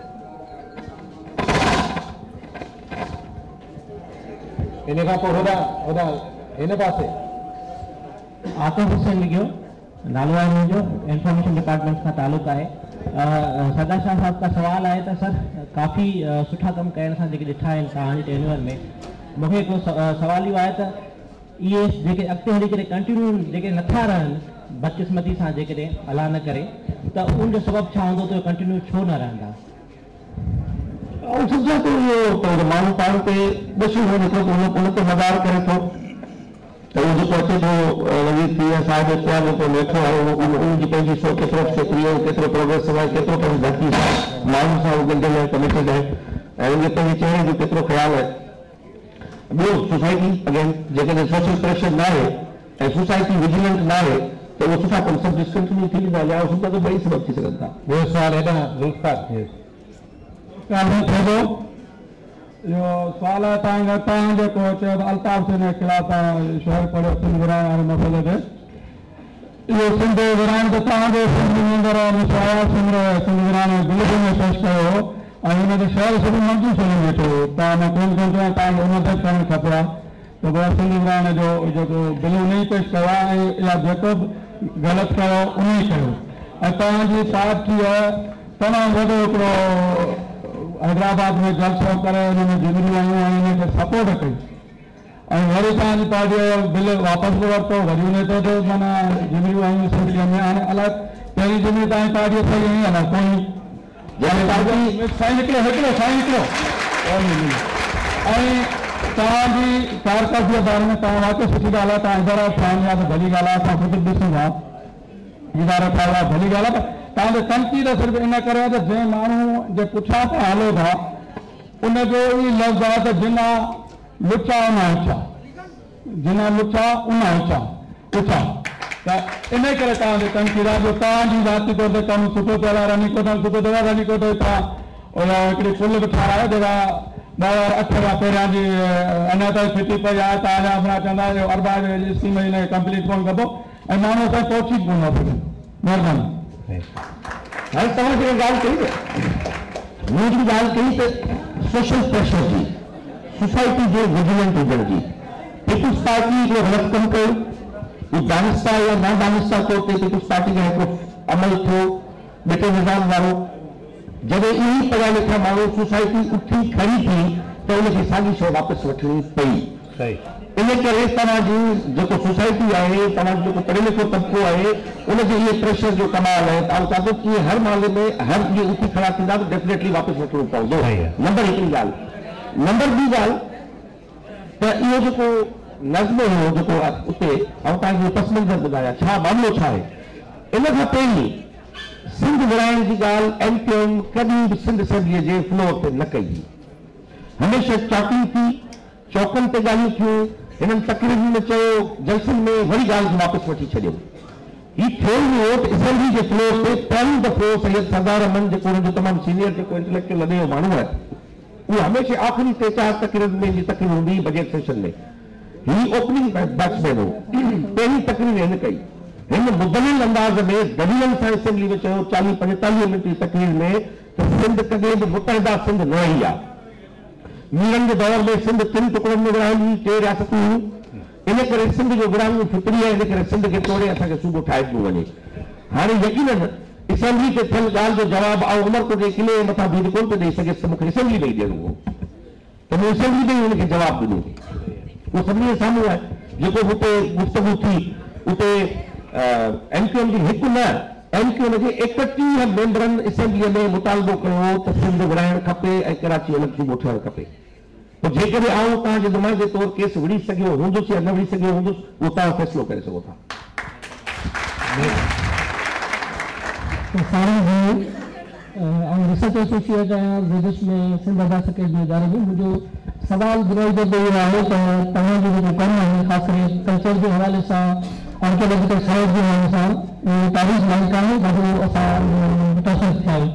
Speaker 7: इन खां पोइ होॾा होॾा हिन पासे
Speaker 8: आतिफ हुसैन लिखियो नालो आहे मुंहिंजो इंफॉर्मेशन डिपार्टमेंट खां तालुक़ आहे। सरदार शाह साहब का सवाल आहे त सर काफ़ी सुठा कम करण सां जेके ॾिठा आहिनि तव्हांजे टेन्यूअर में मूंखे हिकिड़ो सवाल इहो आहे त इहे जेके अॻिते हली करे कंटिन्यू जेके नथा रहनि बदकिस्मती सां जेकॾहिं अला न करे त उनजो सबबु छा हूंदो त कंटिन्यू छो न रहंदा?
Speaker 6: ऐं सम्झा थो इहो माण्हू पाण ते ॾिसूं वञे थो उन ते मदार करे थो त उहो जेको अचे थो वज़ीर थी या साहिब इख़्तियार जेको वेठो आहे उनजी पंहिंजी सोच केतिरो क्षेत्रीय केतिरो प्रोग्रेसिव आहे केतिरो पंहिंजी धरती सां माण्हुनि सां गॾियल आहे कमिटेड आहे ऐं उनखे पंहिंजे चहिरे जो केतिरो ख़्यालु आहे। ॿियो सोसाइटी अगेन जेकॾहिं सोशल प्रेशर न आहे ऐं सोसाइटी विजिलेंट न आहे त उहो सुठा कम सभु डिस्कंटिन्यू थी वेंदा या सुठा त ॿई सबब थी सघनि था।
Speaker 7: ॿियो सवाल हेॾा रुल्फात
Speaker 9: थींदो इहो सुवाल आहे तव्हांजो तव्हां जेको चयो त अल्ताफ़ सिंध जे ख़िलाफ़ शहर पढ़ियो सिंध विराइण वारे मसइले ते इहो सिंध विराइण त तव्हांजो सिंध मंदर सिंध सिंध विराइण बिल में पेश कयो ऐं हुनखे शहर सभु मंज़ूर छॾे वेठो तव्हां मां कोन कोन चवां तव्हांखे उन ते करणु खपे आहे त भई सिंध विराइण जो जेको बिल उन ई पेश कयो आहे ऐं इहा जेको बि ग़लति कयो उन ई कयो ऐं तव्हांजी पार्टी आहे तमामु वॾो हिकिड़ो हैदराबाद में जलसो करे उन्होंने जिगरी आयूं ऐं हिनखे सपोर्ट कई ऐं वरी तव्हांजी पार्टी जो बिल वापसि बि वरितो वरी उन ते बि माना जिगरियूं आयूं सिंधीअ में हाणे अलाए पहिरीं जिगरी तव्हांजी पार्टी सही हुई अलाए कोई साईं निकिरो हिकिड़ो साईं निकिरो ऐं तव्हांजी कारकर्दगी जे बारे में तव्हां वाक़ई सुठी ॻाल्हि आहे तव्हां इदारो ठाहिनि या त भली ॻाल्हि आहे असां ख़ुदि ॾिसूं था इदारो ठाहियो आहे भली ॻाल्हि आहे तव्हांजो तनक़ीद सिर्फ़ु इन करे त जंहिं माण्हू जे पुठियां था हलो था उनजो ई लफ़्ज़ आहे त जिना लुचा उन ऊचा जिना लुचा उन ऊचा ऊचा त इन करे तव्हांजो तनक़ीद आहे जो तव्हांजी ज़ाती तौर ते कमु सुठो थियल आहे रनीकोट सुठो थियल आहे रनीकोट तव्हां उन हिकिड़ी पुल बि ठाहिरायो जेका ॿ हज़ार अठ खां पहिरियां जी अञा ताईं फिटी पई आहे तव्हांजा असां चवंदा आहियो अरबा जो स्कीम हिन कंप्लीट कोन कबो ऐं माण्हू असां पहुची कोन था सघनि महिरबानी।
Speaker 6: हाणे तव्हां जेका ॻाल्हि कई न मुंहिंजी ॻाल्हि कई त सोशल प्रेशर जी सोसाइटी जे विजिलेंट हुजण जी पीपुल्स पार्टी हिकिड़ो ग़लति कमु कयो उहो दानिस्ता या न दानिस्ता तौर ते पीपुल्स पार्टी जो हिकिड़ो अमल थियो ॿिटे निज़ाम वारो जॾहिं इहे ई पढ़िया लिखिया माण्हू सोसाइटी उथी खड़ी थी त उनखे साॻी शइ वापसि वठणी पई। इन करे तव्हांजी जेको सोसाइटी आहे तव्हांजो जेको पढ़ियल लिखियो तबिको आहे उनखे इहे प्रेशर जो कमाल आहे तव्हां चाहो कि हर मामले में हर ॾींहुं उथी खड़ा थींदा त डेफिनेटली वापसि वठिणो पवंदो। नंबर हिकिड़ी ॻाल्हि नंबर ॿी ॻाल्हि त इहो जेको नज़्म हुओ जेको उते ऐं तव्हांखे पस मंज़र ॿुधाया छा मामिलो छा आहे इन खां पहिरीं सिंध विराइण जी ॻाल्हि एम पी एम कॾहिं बि सिंध असेंबलीअ जे फ्लोर ते न कई हमेशह चौकिंग थी चौकनि ते ॻाल्हियूं थियूं हिननि तकरीबनि में चयो जलसनि में वरी ॻाल्हि वापसि वठी छॾियो ही थियो हुओ त असेंबली जे फ्लोर ते पहिरीं दफ़ो सैयद सरदार अमन जेको हुनजो तमामु सीनियर जेको इंटेलेक्चुअल लॻे माण्हू आहे उहो हमेशह आख़िरी टे चारि तकरीर में जी तकरीर हूंदी हुई बजट सेशन में ही ओपनिंग बैट्समैन हो पहिरीं तकरीर हिन कई हिन मुदलिल अंदाज़ में दलीलनि सां असेंबली में चयो चालीह पंजेतालीह मिंट जी तकरीर में त सिंध कॾहिं बि मुतहदा सिंध न आई आहे मीरनि जे दौर में सिंध टिनि टुकड़नि में विरायल हुई टे रियासतूं हुयूं इन करे सिंध जो विरांगो फितरी आहे इन करे सिंध खे तोड़े असांखे सूबो ठाहे ॾिनो वञे हाणे यकीनन असेंबली ते थियल ॻाल्हि जो जवाबु आउं उमरकोट जे किले मथां बीह कोन थो ॾेई सघियसि त मूंखे असेंबली में ई ॾियणो हो त मूं असेंबली में ई हुनखे जवाबु ॾिनो उहो सभिनी जे साम्हूं आहे जेको हुते गुफ़्तगू थी उते एम क्यू एम जी हिकु न एम क्यू एम जे एकटीह मेंबरनि असेंबलीअ में मुतालबो कयो त सिंध विराइणु खपे ऐं कराची अलॻि सूबो ठहणु खपे पोइ जेकॾहिं आउं तव्हांजे नुमाइंदे तौरु केस विड़ी सघियो हूंदुसि या न विड़ी सघियो हूंदुसि उहो तव्हां फ़ैसिलो करे सघो था।
Speaker 8: रिसर्च एसोसिएट विजिट में सिंध अदास अकेडमी इदारे में मुंहिंजो सवाल बुराई जो इहो आहे त तव्हांजो जेको कमु आहे ख़ासि करे कल्चर जे हवाले सां आर्कियोलॉजिकल साइंस जे हवाले सां तारीख़ लाइक़ आहे ॾाढो असां मुतासिर थिया आहियूं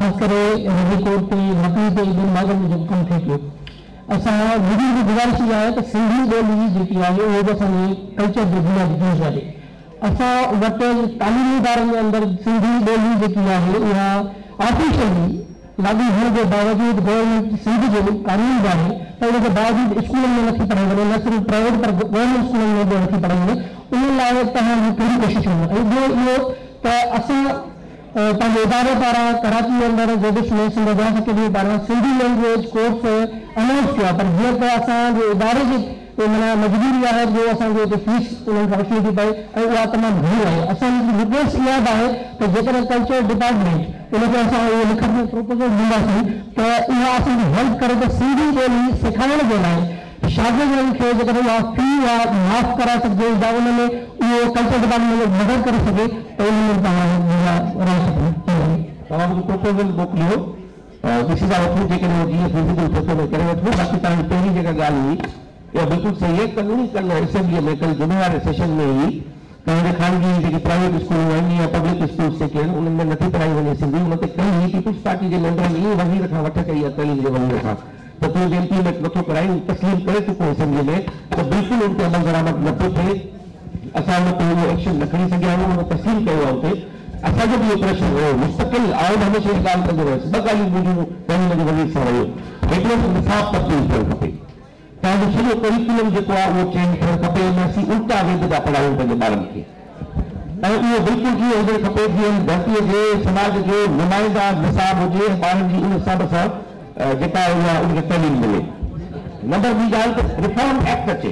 Speaker 8: ख़ासि करे रवी कोट ते मकई ते ॿिनि भागनि में जेको कमु थिए पियो असां मुंहिंजी बि गुज़ारिश इहा आहे त सिंधी ॿोली जेकी आहे उहो बि असांजे कल्चर जो बुनियादी यूज़ आहे। असां वटि तालीमी इदारनि जे अंदरि सिंधी ॿोली जेकी आहे उहा आर्टिफिशियली लागू होने के बावजूद गवर्नमेंट सिंधी जो कानून जो है तो उनके बावजूद स्कूलों में नथी पढ़ाई वञे, न सिर्फ प्राइवेट पर गवर्नमेंट स्कूलों में भी नथी पढ़ाई वञे। उन लाइ तव्हांजी कहिड़ी कोशिशि हूंदी ऐं ॿियो इहो त असां पंहिंजे इदारे पारां कराची जे अंदरि जोगिश में सिंध अभ्यास अकेडमी पारां सिंधी लैंग्वेज कोर्स अनाउंस किया, पर जीअं त असांजे इदारे जी माना मजबूरी आहे जो असांखे हिते फीस उन्हनि खां वठणी थी पए ऐं उहा तमामु घणी आहे। असांजी रिक्वेस्ट इहा बि आहे त जेकॾहिं कल्चर डिपार्टमेंट उनखे असां इहो लिखत में प्रोपोज़ल ॾींदासीं त उहा असांजी हेल्प करे त सिंधी ॿोली सेखारण जे लाइ शागिर्दनि खे जेकॾहिं उहा फी उहा माफ़ कराए सघिजे या उन में उहो कल्चर डिपार्टमेंट में मदद करे सघे त उन में तव्हां रही सघो।
Speaker 6: तव्हां मूंखे प्रोपोज़ल मोकिलियो, ॾिसी था वठूं जेकॾहिं जीअं फिज़िकल प्रोसेस में करे वठूं। बाक़ी तव्हांजी पहिरीं जेका ॻाल्हि हुई इहा बिल्कुलु सही आहे। कानूनी कल असेंबलीअ में कल जुमे वारे सेशन में ई तव्हांजे ख़ानगी जेकी प्राइवेट स्कूलूं आहिनि या पब्लिक स्कूल्स जेके आहिनि उन्हनि में नथी पढ़ाई वञे सिंधी, उन ते कल ई पीपुल्स पार्टी जे मेंबरनि ईअं वज़ीर खां वठ कई आहे तइलीम जे वज़ीर खां त तूं इम्प्लीमेंट नथो कराई, तस्लीम करे चुको असेंबलीअ में त बिल्कुलु उन ते अमल दरामद नथो थिए। असां उन ते उहो एक्शन न खणी सघिया आहियूं, उन तस्लीम कयो आहे उते। असांजो बि इहो प्रश्न हुयो मुस्तक़िल आउं हमेशह इहा ॻाल्हि कंदो रहियुसि। ॿ ॻाल्हियूं मुंहिंजूं तइलीम जे वज़ीर सां हुयो, हिकिड़ो निसाब तब्दील थियणु खपे, तव्हांजो सॼो करिकुलम जेको आहे उहो चेंज थियणु खपे, न असीं उल्टा वेद था पढ़ायूं पंहिंजे ॿारनि खे। ऐं उहो बिल्कुलु इहो हुजणु खपे जीअं धरतीअ जे समाज जो नुमाइंदा निसाब हुजे, ॿारनि जी उन हिसाब सां जेका उहा उनखे तइलीम मिले। नंबर ॿी ॻाल्हि त रिफॉर्म एक्ट अचे,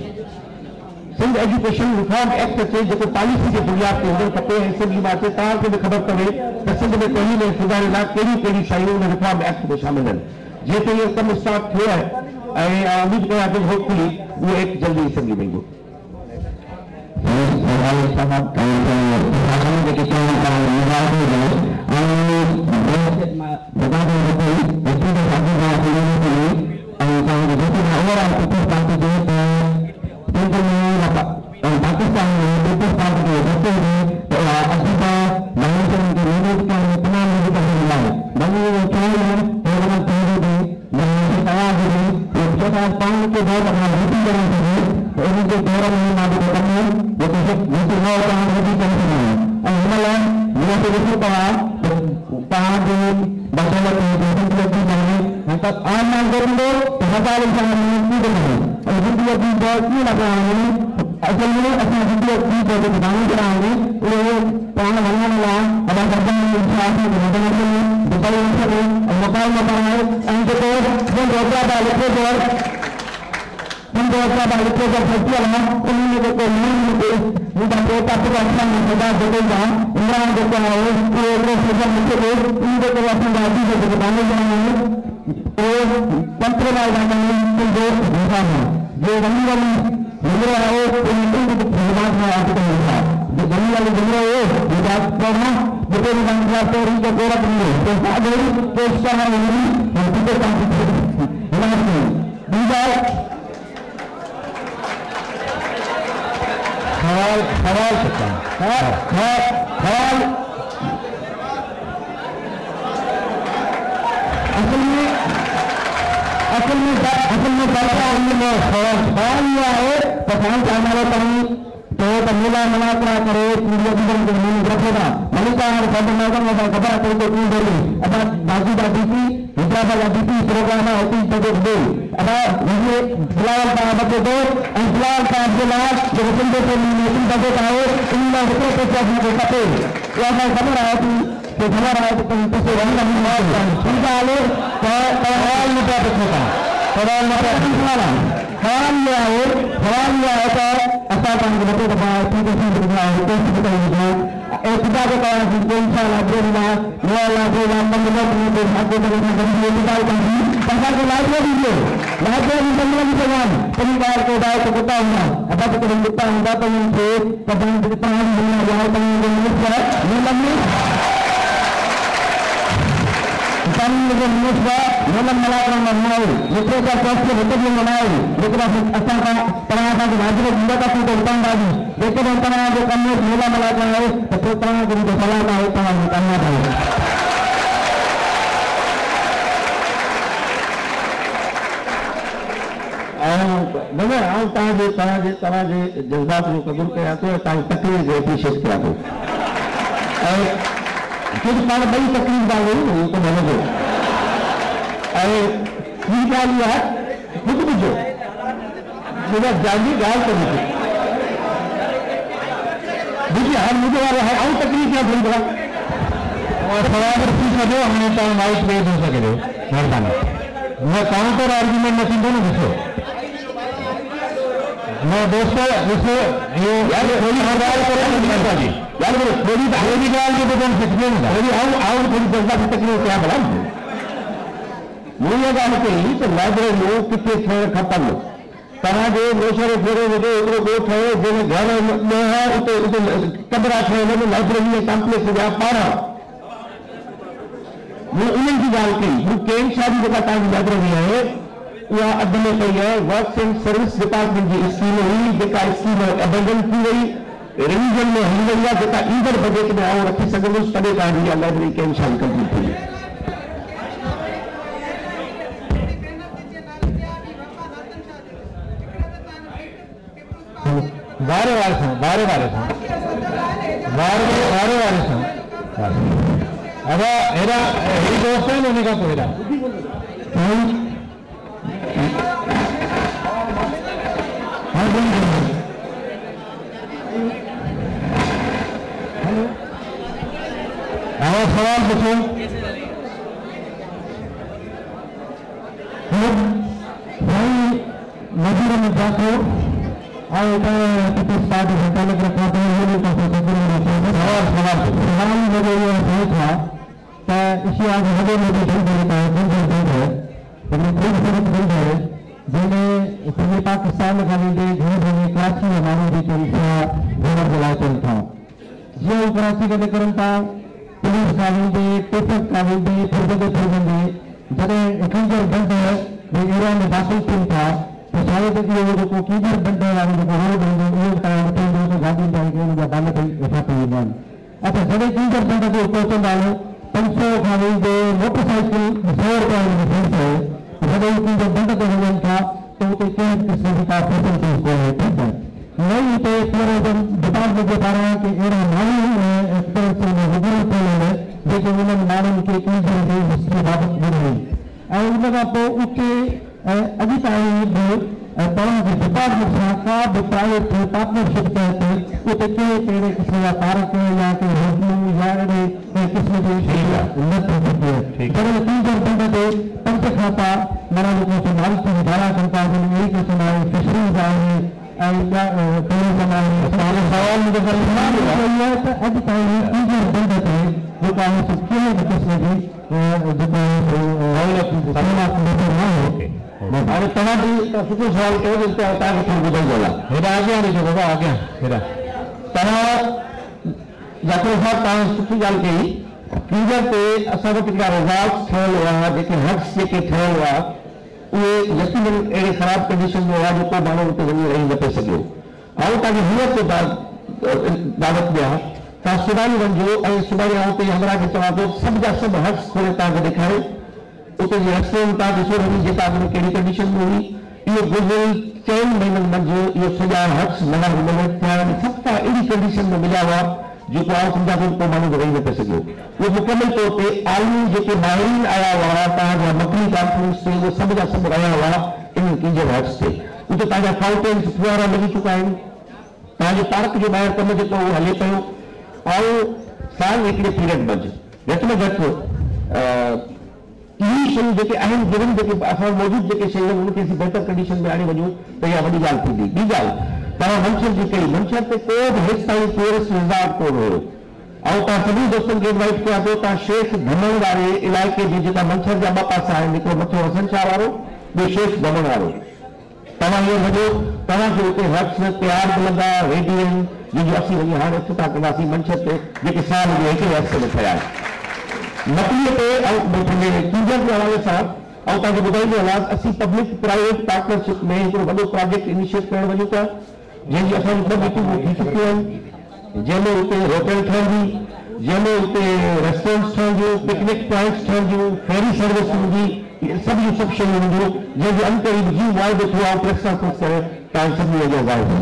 Speaker 6: सिंध एजुकेशन रिफॉर्म एक्ट अचे जेको पॉलिसी जे बुनियाद ते हुजणु खपे। असेंबली में अचे, तव्हांखे बि ख़बर पवे त सिंध में तइलीम ऐं सुधारे लाइ कहिड़ियूं कहिड़ियूं शयूं उन रिफॉर्म एक्ट में शामिल आहिनि। जीअं त इहो कमु स्टार्ट थियो आहे ऐं उम्मीद कयां थो होपफुली उहो एक जल्दी असेंबली में ईंदो। पाकिस्तान में पीपल्स पार्टी के रस्ते में अजीबा लाइसेंस के लोगों के तमाम लोगों का मिलाए बनी वो चाहे हैं और चाहे भी मैं तैयार हूँ तो जब आप पानी के बाद अपना ड्यूटी करना चाहिए तो उनके द्वारा नहीं मालूम करना है वो तो सब ड्यूटी हो रहा है ड्यूटी करना है और हमारा ये तो देखो कहा कहा जो बचाव के ड्यूटी करनी चाहिए मतलब आज ना करेंगे तो हजार इंसान नहीं करेंगे और ड्यूटी अपनी बहुत नहीं लगाएंगे। असल में अपना वीडियो की जो बनाने के लिए वो पान बनने वाला हमारा सरकार ने इंसान को मदद करने में दुबई से और मोबाइल में बनाए उनके तो जो रोजा डाले थे और हम रोजा डाले थे जब फैक्ट्री वाला उन्होंने जो कोई नहीं मिले वो बंदे का पूरा अच्छा मजा देते हैं इमरान देते हैं वो लोग सजा मिलते हैं उनको तो अपनी गाड़ी से बनाने के लिए वो तंत्र वाला बनाने जो इंसान है जो बनी वाली जमरा है तो उनको भगवान ने आपको दिया जो बनी वाली जमरा है ये बात करना बड़े बंदा तो उनको पूरा करना तो सारे तो इसका है नहीं हम तो काम करते हैं दूसरा सवाल सवाल सकता है सवाल असल में असल में असल में क्या हमने सवाल हुआ है पठान का हमारे पानी तो तमिला मनाकरा करे पूरी जीवन के मन रखेगा मलिका और सब मैदान में खबर को को तीन देली अब बाजी बाजी की हैदराबाद बाजी की प्रोग्राम है तीन बजे दे अब ये फिलहाल का बजे दो और फिलहाल का फिलहाल जो बंदे को तीन बजे का है इन लोगों को क्या हो सकते ये मैं खबर आया कि कि खबर आया कि तुम से रंग नहीं मार ठीक है आले तो सवाल में क्या पूछेगा सवाल में क्या पूछना सवाल ये है सवाल ये है तो असा काम के बच्चे का ठीक है ठीक है कोई भी बताइए एक पिता के कारण से कोई सा लाइब्रेरी में नया लाइब्रेरी में बंद में को भाग्य में गंदी निकाल कर सरकार को लाइब्रेरी दीजिए लाइब्रेरी बनने की जगह परिवार को दाय को बता होना अब तक तो बता होगा तो उनसे कभी कितना दुनिया जाए तो उनको ये लम्बी कानून के मुस्बा नमन मलाकर मनाए लिटरेचर टेस्ट के भीतर में मनाए लेकिन अच्छा का तरह का राज्य में जिंदा का तो उत्तम बाजी लेकिन तरह जो कन्नौज मेला मलाकर है तो तरह के सलाह है तरह करना चाहिए दादा आउं तव्हांजे तव्हांजे तव्हांजे जज़्बात जो क़बूल कयां थो ऐं तव्हांजी तकलीफ़ जो एप्रिशिएट कयां थो ऐं कुझु पाण ॿई तकलीफ़ था हुयूं इहो त मञिजो ऐं ॿी ॻाल्हि इहा ख़ुदि ॿुधो मुंहिंजा जांजी ॻाल्हि त ॿुधो ॿुधी हाणे मुंहिंजे वारो हाणे आउं तकलीफ़ कयां थोरी भला सवाल थी सघो हाणे तव्हां माइक ॾेई थो सघे महिरबानी न काउंटर आर्ग्यूमेंट न थींदो न ॾिसो न दोस्त ॾिसो इहो थोरी ॻाल्हि करे जी यार थोरी त अहिड़ी ॻाल्हि जो ॿुधणु सिखिजे न थोरी आऊं आऊं थोरी जज़्बाती तकलीफ़ कयां भला मूं इहा ॻाल्हि कई त लाइब्रेरियूं किथे थियणु खपनि तव्हांजे नौशहरे फेरे वेठे हिकिड़ो ॿियो ठहे जंहिंमें घर ॾह उते उते कमरा ठहे हुन में लाइब्रेरी कॉम्प्लेक्स जा ॿारहं मूं उन्हनि जी ॻाल्हि कई मूं केन शाह जी जेका तव्हांजी लाइब्रेरी आहे उहा अध में कई आहे वर्क्स एंड सर्विस डिपार्टमेंट जी स्कीम हुई जेका स्कीम अबेंडन थी वई रिवीजन में हली वई आहे जेका ईंदड़ बजट में आउं रखी सघंदुसि तॾहिं तव्हांजी इहा लाइब्रेरी केन शाह कंप्लीट थी वारे वारे सां वारे वारे सां वारे वारे वारे सां अदा हेरा हेरी दोस्त है उन्हीं का कोयरा हेलो सवाल पूछो भाई मजूर में जाको और किसी स्टार्ट घंटा लग रखा था ये नहीं कर सकते सवाल सवाल सवाल मुझे ये सही था कि इसी आज हमें मुझे नहीं देता है दिन दिन दिन है लेकिन कोई भी दिन है जिन्हें पूरे पाकिस्तान का लीडे घर भरे कराची में मानव की चलता घर जलाए चलता जो कराची के लेकर था पुलिस का लीडे ट्रैफिक का लीडे फिर जगह फिर बंदे जब एकेंजर बंद है वो एरिया में दाखिल था तो शायद ये जो को कीजर बंदे वाले जो रोड है ये टाइम पे जो तो गाड़ी जाएगी उनका बाल पे उठा पे मान अच्छा जब कीजर बंदे को पहुंचने वाले पंचो खाली दे मोटरसाइकिल सौ रुपए में फीस है जब कीजर बंदे को मिलन था तो वो कोई किसी का फैसिलिटी को है ठीक है नहीं तो पूरे जब डिपार्टमेंट के बारे में कि एरा माली एक्सपेंस में विजिट करने लेकिन उन्होंने मालूम के कीजर दे हिस्ट्री बाबत नहीं और उनका तो उनके अभी ताईं बि तव्हांजे डिपार्टमेंट सां का बि प्राइवेट पार्टनरशिप कये उते कहिड़े कहिड़े क़िस्म जा पार्क या के होटलूं या अहिड़े क़िस्म जी न थी सघे पर टीचर बंद ते पंज खाता माना जेको मालिक जी धारा कनि था जंहिंमें अहिड़ी क़िस्म आहे फिशरीज़ आहे ऐं टूरिज़म आहे सवाल मुंहिंजो आहे त अॼु ताईं टीचर बंद ते जेको आहे सो कहिड़े बि क़िस्म जी जेको हाणे तव्हां बि सुठो सवाल कयो तव्हांखे थोरो ॿुधाईंदो आहे हेॾा अॻियां ॾिजो बाबा अॻियां हेॾा तव्हां जाकिर साहिबु तव्हां सुठी ॻाल्हि कई टीजर ते असां वटि हिकिड़ा रिज़ॉर्ट्स ठहियल हुआ जेके हट्स जेके ठहियल हुआ उहे यकीनन अहिड़े ख़राब कंडीशन में हुआ जो को माण्हू उते वञी रही न पियो सघियो ऐं तव्हांखे हीअं ते दावत ॾियां तव्हां सुभाणे वञिजो ऐं सुभाणे आउं ते हमरा खे चवां थो सभु जा सभु हट्स खोले तव्हांखे ॾेखारे उते जी हट्स तव्हां ॾिसो वञी जेका अॻु में कहिड़ी कंडीशन में हुई इहो गुज़िरियल चइनि महीननि मंझि इहो सॼा हट्स नवां नवां थिया सभु अहिड़ी कंडीशन में मिलिया हुआ जेको आउं सम्झां थो को माण्हू रही न पियो सघियो उहो मुकमल तौर ते आलमी जेके माहिरीन आया हुआ तव्हांजा मकली कॉन्फ्रेंस ते उहे सभु जा सभु रहिया हुआ इन्हनि कीजर हट्स ते उते तव्हांजा फाउंटेन्स फुआरा लॻी चुका आहिनि तव्हांजे पार्क जे ॿाहिरि कमु जेको उहो हले पियो ऐं साल हिकिड़े पीरियड मंझि घटि में घटि इहे शयूं जेके आहिनि गिवन जेके असां मौजूदु जेके शयूं आहिनि उनखे असीं बहितर कंडीशन में आणे वञूं त इहा वॾी ॻाल्हि थींदी ॿी ॻाल्हि तव्हां मंछर जी कई मंछर ते को बि हेसि ताईं टूरिस्ट रिज़ॉर्ट कोन हुयो ऐं तव्हां सभिनी दोस्तनि खे इनवाइट कयां थो तव्हां शेख धमण वारे इलाइक़े जी जेका मंछर जा ॿ पासा आहिनि हिकिड़ो मथो हसन शाह वारो ॿियो शेख धमण वारो तव्हां इहो लॻो तव्हांखे उते हट्स तयारु मिलंदा रेडी आहिनि जंहिंजो असीं वञी हाणे इफ़्तिताह कंदासीं मंछर ते जेके साल जे हिकिड़े हफ़्ते में थिया आहिनि नकलीअ ते ऐं कीजर जे हवाले सां ऐं तव्हांखे ॿुधाईंदो हलां असीं पब्लिक प्राइवेट पार्टनरशिप में हिकिड़ो वॾो प्रोजेक्ट इनिशिएट करणु वञूं था जंहिंजी असांजी ॿ मीटिंगूं थी चुकियूं आहिनि जंहिंमें उते होटल ठहंदी जंहिंमें उते रेस्टोरेंट्स ठहंदियूं, पिकनिक पॉइंट्स ठहंदियूं, फेरी सर्विस हूंदी, सभु इहे सभु शयूं हूंदियूं जंहिंजे अंतरीब जीअं वाइदो थियो आहे प्रेस सां ख़ुशि करे तव्हां सभिनी जो वाइदो।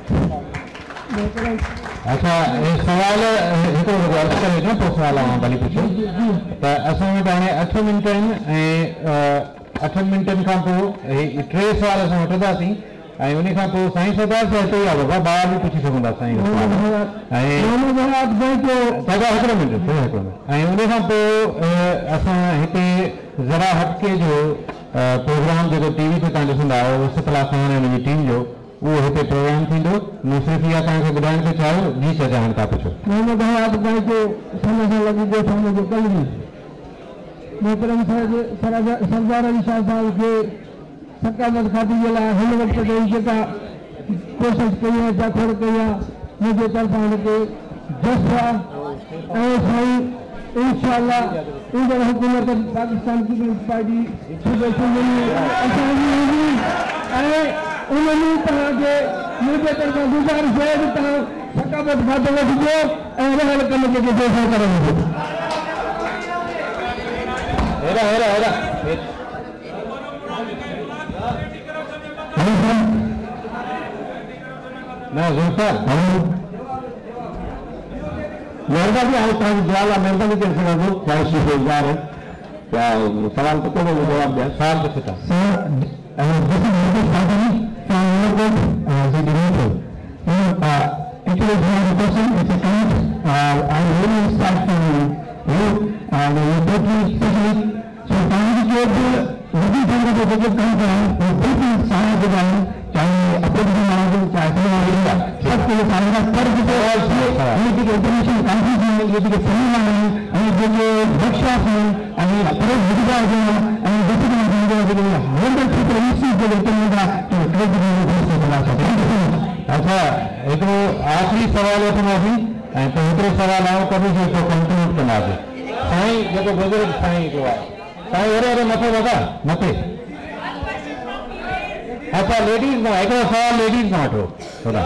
Speaker 7: अच्छा, ये सवाल हिकिड़ो अर्ज़ु करे विझो, पोइ सवाल आउं भली पुछो त असां वटि हाणे अठ मिंट आहिनि ऐं अठनि मिंटनि खां पोइ टे सवाल असां वठंदासीं ऐं उन खां पोइ साईं सरदार सां हिते ई आहे बाबा, ॿाहिरि बि पुछी सघूं था साईं ऐं दादा हिकिड़ो मिंट हिकिड़ो मिंट ऐं उन खां पोइ असां हिते ज़रा हटके जो प्रोग्राम जेको टीवी ते तव्हां ॾिसंदा आहियो सतला खान ऐं हुनजी टीम जो, वो हिते प्रोग्राम थींदो। मूं सिर्फ़ु इहा तव्हांखे ॿुधाइण थो चाहियो, जी सजा हाणे तव्हां पुछो।
Speaker 9: मोहम्मद हयात भाई जो समय सां लॻी पियो सामने जो कलमी मोहतरम सरदार शाह साहिब खे सकामत खाती जे लाइ हिन वक़्त ताईं जेका कोशिशि कई आहे, जाथड़ कई आहे, मुंहिंजे तरफ़ां हुनखे जस्ट आहे ऐं साईं इंशाअल्लाह ईंदड़ हुकूमत पाकिस्तान पीपल्स पार्टी असांजी ऐं उन्हनि तव्हांखे मुंहिंजे तरफ़ां गुज़ारिश आहे त तव्हां सकामत खातो वठिजो ऐं रहियल कम खे देशो करे वठो।
Speaker 7: हेरा हेरा हेरा न ज़ुल्फ़ार
Speaker 6: महिरबानी आहे तव्हांजी जवाब आहे, महिरबानी करे सघंदो ख़्वाहिश रोज़गार है क्या सवाल तो कोई जवाब दिया
Speaker 7: सवाल तो सुठा
Speaker 6: actually one question is a comment uh, I really start from you and you totally especially so thank you to लगी जगह पे जब काम करें तो बिल्कुल सारा जगह चाहे अपने मामले में चाहे समाज में सबके लिए सारा पर जो है ये भी इंटरनेशनल कंट्रीज में ये भी सेमिनार में ये जो वर्कशॉप में आणि परत विद्या जो आणि दुसरी विद्या जो वंडर पीपल इसी जो लेकर तो ट्रेड में घुस बना सकते हैं।
Speaker 7: अच्छा, हिकिड़ो आख़िरी सवाल वठंदासीं ऐं पोइ हिकिड़ो सवाल आउं कंदुसि पोइ कंक्लूड कंदासीं। साईं जेको बुज़ुर्ग साईं हिकिड़ो आहे, साईं अरे अरे मथे दादा मथे। अच्छा, लेडीज़ मां हिकिड़ो सवाल लेडीज़ मां वठो थोरा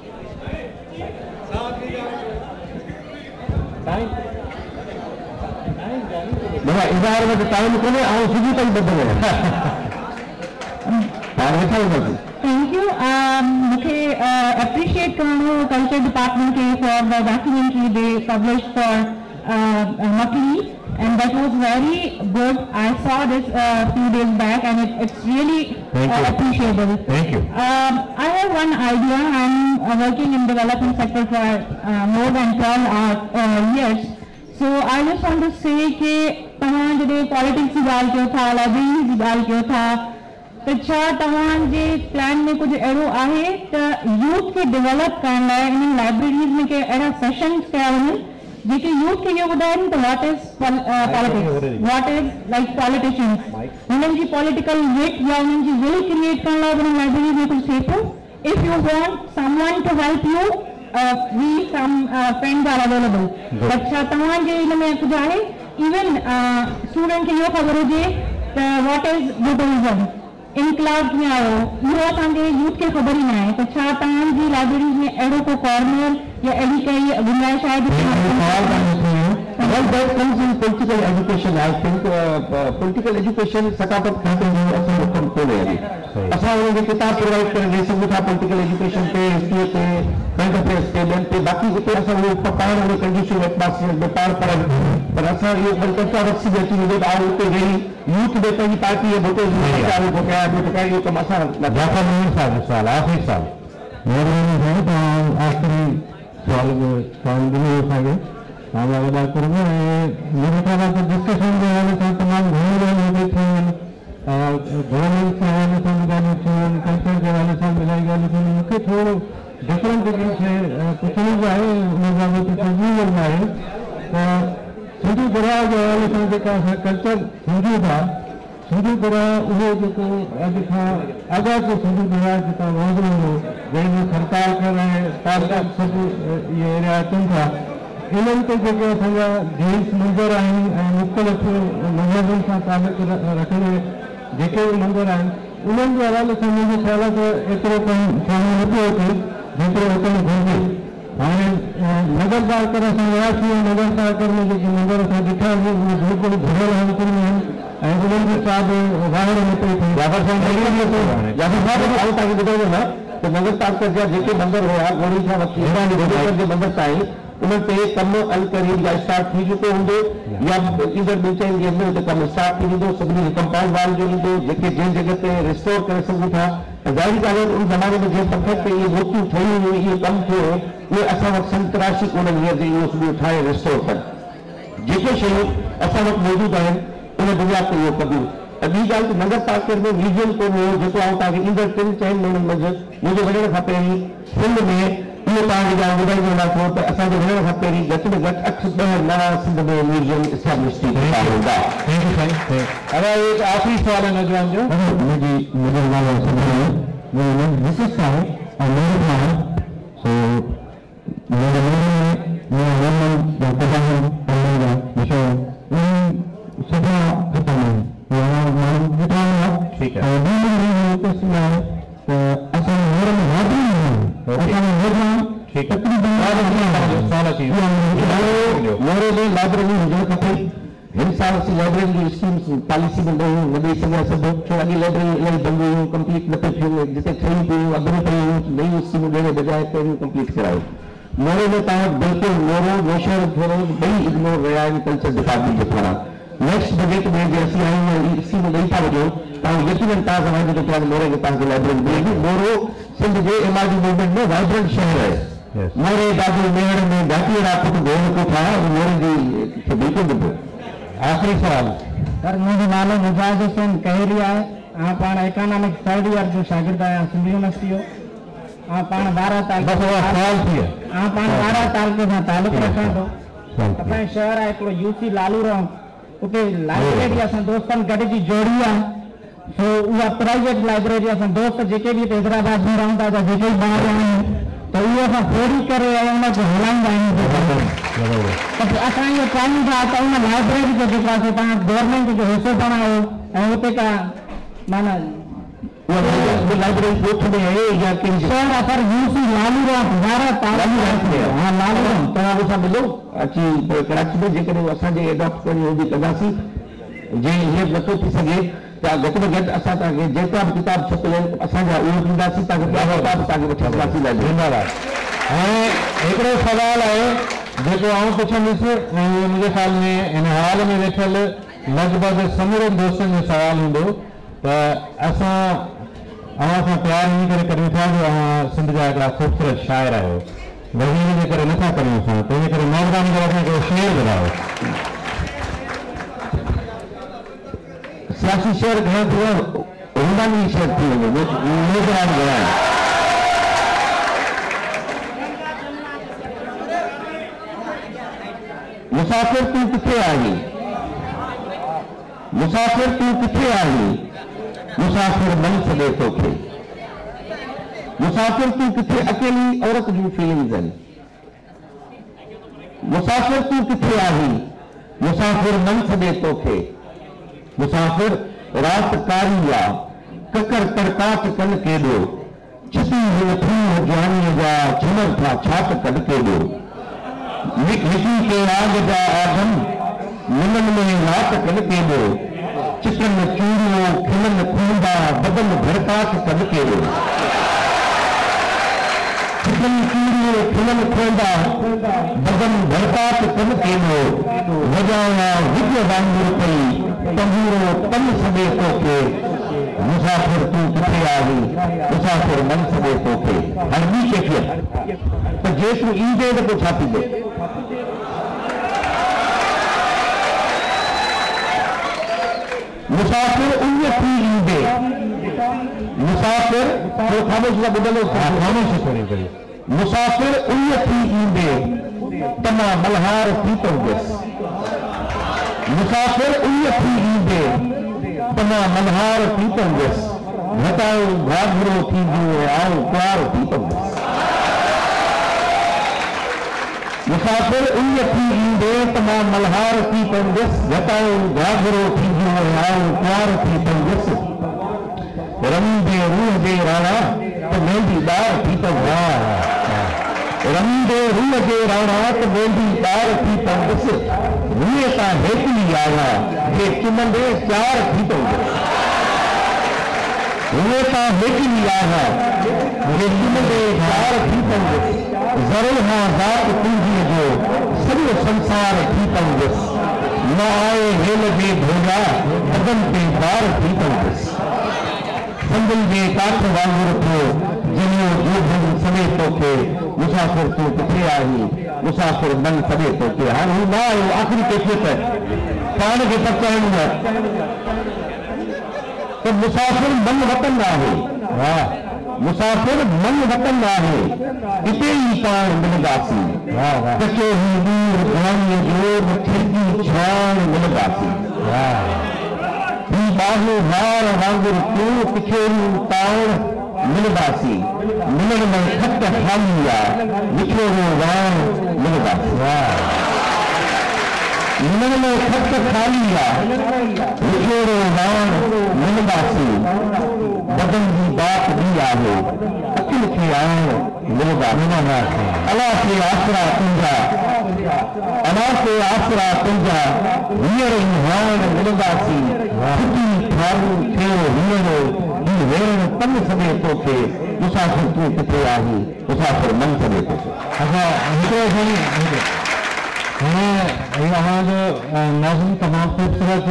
Speaker 6: दादा इज़हार में टाइम कोन्हे ऐं सुबुह ताईं ॿधल आहे हाणे वेठा हूंदासीं।
Speaker 10: Thank you. Um, मुझे uh, appreciate करणो culture department के for the documentary they published for uh, uh, Makli, and that was very good. I saw this a uh, few days back, and it, it's really uh, appreciable.
Speaker 7: Thank you.
Speaker 10: Um, I have one idea. I'm uh, working in development sector for uh, more than twelve uh, years. So I just want to say कि तमाम जॾहिं politics की ॻाल्हि कयो था, library की ॻाल्हि कयो था, तो छा तव्हांजे प्लान में कुछ अहिड़ो आहे त यूथ खे डेवलप करण लाइ इन लाइब्रेरीज़ में के अहिड़ा सेशन्स कया वञनि जेके यूथ खे इहो ॿुधाइनि त what is politics, what is like politicians, हुननि जी पॉलिटिकल विट या हुननि जी विल क्रिएट करण लाइ हुन लाइब्रेरीज़ में कुझु थिए थो। If you want someone to help you we some friends are available. But छा तव्हांजे हिन में कुझु आहे इवन स्टूडेंट खे इहो ख़बर हुजे त व्हाट इज़ बुद्धिज़्म, इनकलाब में आयो, इहो असांजे यूथ खे ख़बर ई न आहे, त छा तव्हांजी लाइब्रेरीज़ में अहिड़ो को कॉर्नर या अहिड़ी काई गुंजाइश आहे?
Speaker 6: Well, that comes in political education. I think uh, uh, political education सकाफत खाते हैं असल हुक्म को ले रही। असल उन्हें किताब प्रोवाइड कर रहे सब कुछ political education पे, हिस्ट्री पे, करंट अफेयर्स पे, बैंक पे, बाकी के पे असल वो पढ़ाने वाले कंडीशन एटमॉस्फेयर में पार पर पर असल ये बल्कि रक्सी देती है जब आओ तो गई यूथ देता ही पार्टी है बोलते हैं चारों को क्या है तो क्या ये तो मसा
Speaker 7: जाफर नहीं साल साल आखिरी साल मेरे है तो आखिरी साल में साल दिन हो सके हम अगला करेंगे मेरे ख्याल से डिस्कशन जो है ना तमाम घूम रहे हैं थे गवर्नमेंट से वाले से मिलाने थे कल्चर के वाले से मिलाई गई थी मुख्य थोड़ा डिफरेंट डिफरेंट से पूछने को आए मुझे तो तस्वीर में आए तो सिंधु दरिया जो वाले से जेका कल्चर सिंधु था सिंधु दरिया उहे जेको अॼु खां अॻा को सिंधु दरिया जेका वांगुरु हो जंहिंमें सरकार कर रहे स्टार्टअप सभु इहे एरिया अचनि था इन्हनि ते जेके असांजा जेंट्स मंदर आहिनि ऐं मुख़्तलिफ़ मज़हबनि सां तालुक रखंदे जेके बि मंदर आहिनि उन्हनि जे हवाले सां मुंहिंजो ख़्याल आहे त एतिरो कमु साम्हूं नथो अचे जेतिरो अचणु घुरिजे।
Speaker 6: हाणे नगर पार्कर असां वियासीं नगर पार्कर में जेके नगर असां ॾिठा बिल्कुलु भरियल हालतुनि में आहिनि ऐं उन्हनि खे का बि वाहिर न पई थिए जाफ़र साहिब जाफ़र साहिब हाणे तव्हांखे ॿुधायो न त नगर पार्कर जा जेके मंदर हुआ गोड़ी खां वठी जे मंदर ताईं उन्हनि ते कमु अल करीब या स्टार्ट थी चुको हूंदो या ईंदड़ ॿिनि चइनि ॾींहंनि में हुते कमु स्टार्ट थी वेंदो सभिनी खे कंपाउंड वाल जो ईंदो जेके जंहिं जॻह ते रिस्टोर करे सघूं था ज़ाहिरी ॻाल्हि आहे उन ज़माने में जंहिं पथर ते इहे मूर्तियूं ठहियूं हुयूं इहो कमु थियो उहे असां वटि संतराशी कोन्हनि हींअर जे इहो सॼो ठाहे रिस्टोर कनि जेके शयूं असां वटि मौजूदु आहिनि उन बुनियाद ते इहो कबियूं ऐं ॿी ॻाल्हि त नगर पार्कर में म्यूज़ियम कोन हुयो जेको आउं तव्हांखे ईंदड़ टिनि चइनि महीननि मंझि मुंहिंजे वञण खां पहिरीं सिंध में इहो तव्हांखे ॼाण ॿुधाईंदो वञा थो त असांजे वञण खां पहिरीं घटि में घटि अठ ॾह नवां सिंध में म्यूज़ियम इस्टेब्लिश थी चुका हूंदा।
Speaker 7: अब एक आखिरी सवाल है नौजवान जो
Speaker 6: मुंहिंजी मुंहिंजो नालो मुंहिंजो विशिष्ट आहे ऐं मेरिट आहे सो मुंहिंजे सुठा ख़तमु आहिनि
Speaker 7: ठीक है
Speaker 6: असां मोर में हाज़िरी मोरे में लाइब्रेरी हुजणु खपे हिन साल असीं लाइब्रेरी जी स्कीम्स पॉलिसी में ॾेयूं न ॾेई सघिया सभु छो अॻे लाइब्रेरी इलाही बंदि हुयूं कंप्लीट न पियूं थियूं जिते ठहियूं पियूं अॻु में पियूं नयूं स्कीमूं ॾियण बजाए पहिरियों कंप्लीट करायो मोरे में तव्हां बिल्कुलु मोरो नौशहर थोरो ॿई इग्नोर रहिया आहिनि कल्चर डिपार्टमेंट जे पारां नेक्स्ट बजट में जे असीं आहियूं स्कीमूं ॾेई था वञूं तव्हां यकीनन तव्हां समाज जे तव्हां मोरे में तव्हांखे लाइब्रेरी मिलेगी मोरो सिंध जे एमआरडी मूवमेंट में वाइब्रेंट शहर आहे मोरे ॾाढो मेड़ में घाटी रात गोल को था मोरे जी बिल्कुलु ॿुधो
Speaker 8: आखिरी सवाल सर मुझे नालो मुजाहिद हुसैन कहरी है हाँ पाण इकोनॉमिक थर्ड ईयर जो शागिर्द आया सिंध यूनिवर्सिटी हो हाँ पाण बारह तारीख़ हाँ पाण बारह तारीख़ से तालुक रखां तो असांजो शहर है हिकिड़ो यूसी लालूराम उते लाइब्रेरी असां दोस्तनि गॾिजी जोड़ी आहे सो उहा प्राइवेट लाइब्रेरी असां दोस्त जेके बि हैदराबाद में रहूं था जेके बि ॿार आहिनि तो ये असां फोड़ी करे उनखे हलाईंदा आहियूं त असां इहो चाहियूं था त उन लाइब्रेरी जो जेको आहे तव्हां गवर्नमेंट जो हिसो बणायो ऐं उते का माना
Speaker 6: लाइब्रेरी ॻोठ में आहे या कंहिं
Speaker 8: शहर आहे सर यूसी लालूराम बारह तारीख़
Speaker 6: हा लालूराम तव्हां मूंसां मिलो अची कराची में जेकॾहिं असांजे एडॉप्ट करणी हूंदी कंदासीं जे हीअं नथो थी सघे त घटि में घटि असां तव्हांखे जेतिरा बि किताब छपियल आहिनि असांजा उहे ॾींदासीं तव्हांखे ॿिया किताब तव्हांखे वठी ॾींदासीं
Speaker 7: धन्यवाद ऐं हिकिड़ो सवाल आहे जेको आउं पुछंदुसि ऐं मुंहिंजे ख़्याल में हिन हवाले में वेठल लॻभॻि समूरे दोस्तनि जो सवाल हूंदो त असां अव्हां सां प्यार इन करे करियूं था जो अव्हां सिंध जा हिकिड़ा ख़ूबसूरत शाइर आहियो वज़ीर जे करे नथा करियूं असां तंहिंजे करे महिरबानी करे असांखे शेर ॿुधायो
Speaker 6: सियासी शेर घणो थियो रुमानी शेर थी वञे मेज़बान घणा मुसाफ़िर तूं किथे आहीं मुसाफ़िर तूं किथे आहीं मुसाफ़िर मन सॾे तोखे मुसाफ़िर तूं किथे अकेली औरत जूं फीलिंग्स आहिनि मुसाफ़िर तूं किथे आहीं मुसाफ़िर मन सॾे तोखे मुसाफ़िर रात कारी आ ककर करकाट कन केॾो चिती थी जवानीअ जा झुमर था छात कढ केॾो लिखी के आग जा आदम मनन में रात कन केॾो चिकन चूड़ियो खिलन खूंदा बदन भड़काट कढ केॾो चिकन चूड़ियो खिलन खूंदा बदन भड़काट कन केॾो वजाया विज वांगुर पई तंबूरो तन सॾे तोखे मुसाफ़िर तूं किथे आहीं मुसाफ़िर मन सॾे तोखे हर ॿी कैफ़ियत त जेतिरो ईंदे त पोइ छा थींदो मुसाफ़िर उन थी ईंदे मुसाफ़िर जो ख़ामोश का ॿुधंदो ख़ामोश थोरी करी मुसाफ़िर उन थी ईंदे तमा मल्हार थी पवंदुसि मुसाफ़िर उन थी ईंदे तमा मल्हार थी पवंदुसि घटायो घाघरो थींदियूं आऊं प्यार थी पवंदुसि मुसाफ़िर उन थी ईंदे तमा मल्हार थी पवंदुसि घटायो घाघरो थींदियूं आऊं प्यार थी पवंदुसि रंग जे रूह जे राणा त मेंदी ॿार थी पवंदा रंदे रूह जे राणात वेंदी ॿार थी पंदसि रूह सां हेठली आया जे चुमंदे चार थी पंदसि रूह सां हेठली आया जे चुमंदे चार थी पंदसि ज़रो हां ज़ात तुंहिंजी जो सॼो संसार थी पंदसि न आए हेल जे भोला बदन ते ॿार थी पंदसि संदल जे काठ वांगुरु थियो जिनो जोधन समे तोखे मुसाफ़िर तूं किथे आहीं मुसाफ़िर मन समे तोखे हाणे हू न आयो आख़िरी कैफ़ियत पाण खे पचाइणो आहे त मुसाफ़िर मन वतन आहे हा मुसाफ़िर मन वतन आहे हिते ई पाण मिलंदासीं कचो ही नूर घाणीअ जो खिड़की छाण मिलंदासीं ही बाहू हार वांगुरु तूं किखेरियूं ताण मिलंदासीं मिलण में खट खाली आहे विछोड़ो वाण मिलंदासीं मिलण में खट खाली आहे विछोड़ो वाण मिलंदासीं बदन जी बात बि आहे अखियुनि खे आण मिलंदासीं अला के आसरा तुंहिंजा अला के आसरा तुंहिंजा हींअर ई हाण मिलंदासीं सुठी थारूं थियो हींअर वेरण तन सॼे तोखे मुसाफ़िर तूं किथे आहीं मुसाफ़िर मन सॼे तोखे
Speaker 7: असां हिकिड़ो खणी हाणे अव्हांजो नज़्म तमामु ख़ूबसूरत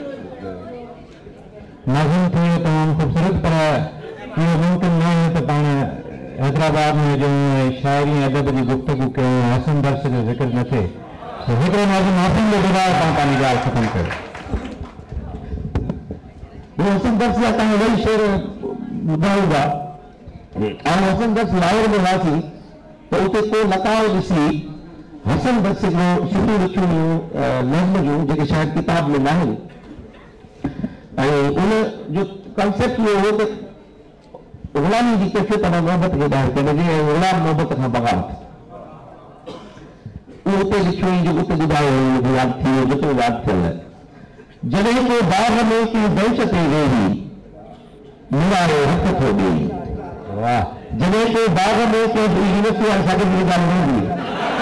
Speaker 7: नज़्म थी तमामु ख़ूबसूरत पर इहो मुमकिन न आहे त पाण हैदराबाद में हुजूं ऐं शाइरी अदब जी गुफ़्तगू कयूं हसन दर्स जो ज़िक्र न थिए त हिकिड़ो नज़्म हसन जो ॿुधायो तव्हां पंहिंजी ॻाल्हि ख़तमु कयो
Speaker 6: हसन दर्स जा तव्हां वरी शेर ॿुधायो था ऐं हसन दर्स लाहौर में हुआसीं त उते को लताव ॾिसी हसन दर्स जो सुठियूं लिखियूं नज़्म जूं जेके शायदि किताब में न आहिनि ऐं उन जो कंसेप्ट इहो हो त ग़ुलामी जी कैफ़ियत में मोहबत खे ॿाहिरि कढिजे ऐं ग़ुलाम मोहबत खां बग़ावत उहो उते लिखियो ई जो उते ॿुधायो हुयो यादि थी वियो जेतिरो यादि थियल आहे जॾहिं को बाग में की बेंच ते वेही मुरारे हथ थो ॾेई जॾहिं को बाग में के यूनिवर्सिटी वारे साॻी जी ॻाल्हि न हूंदी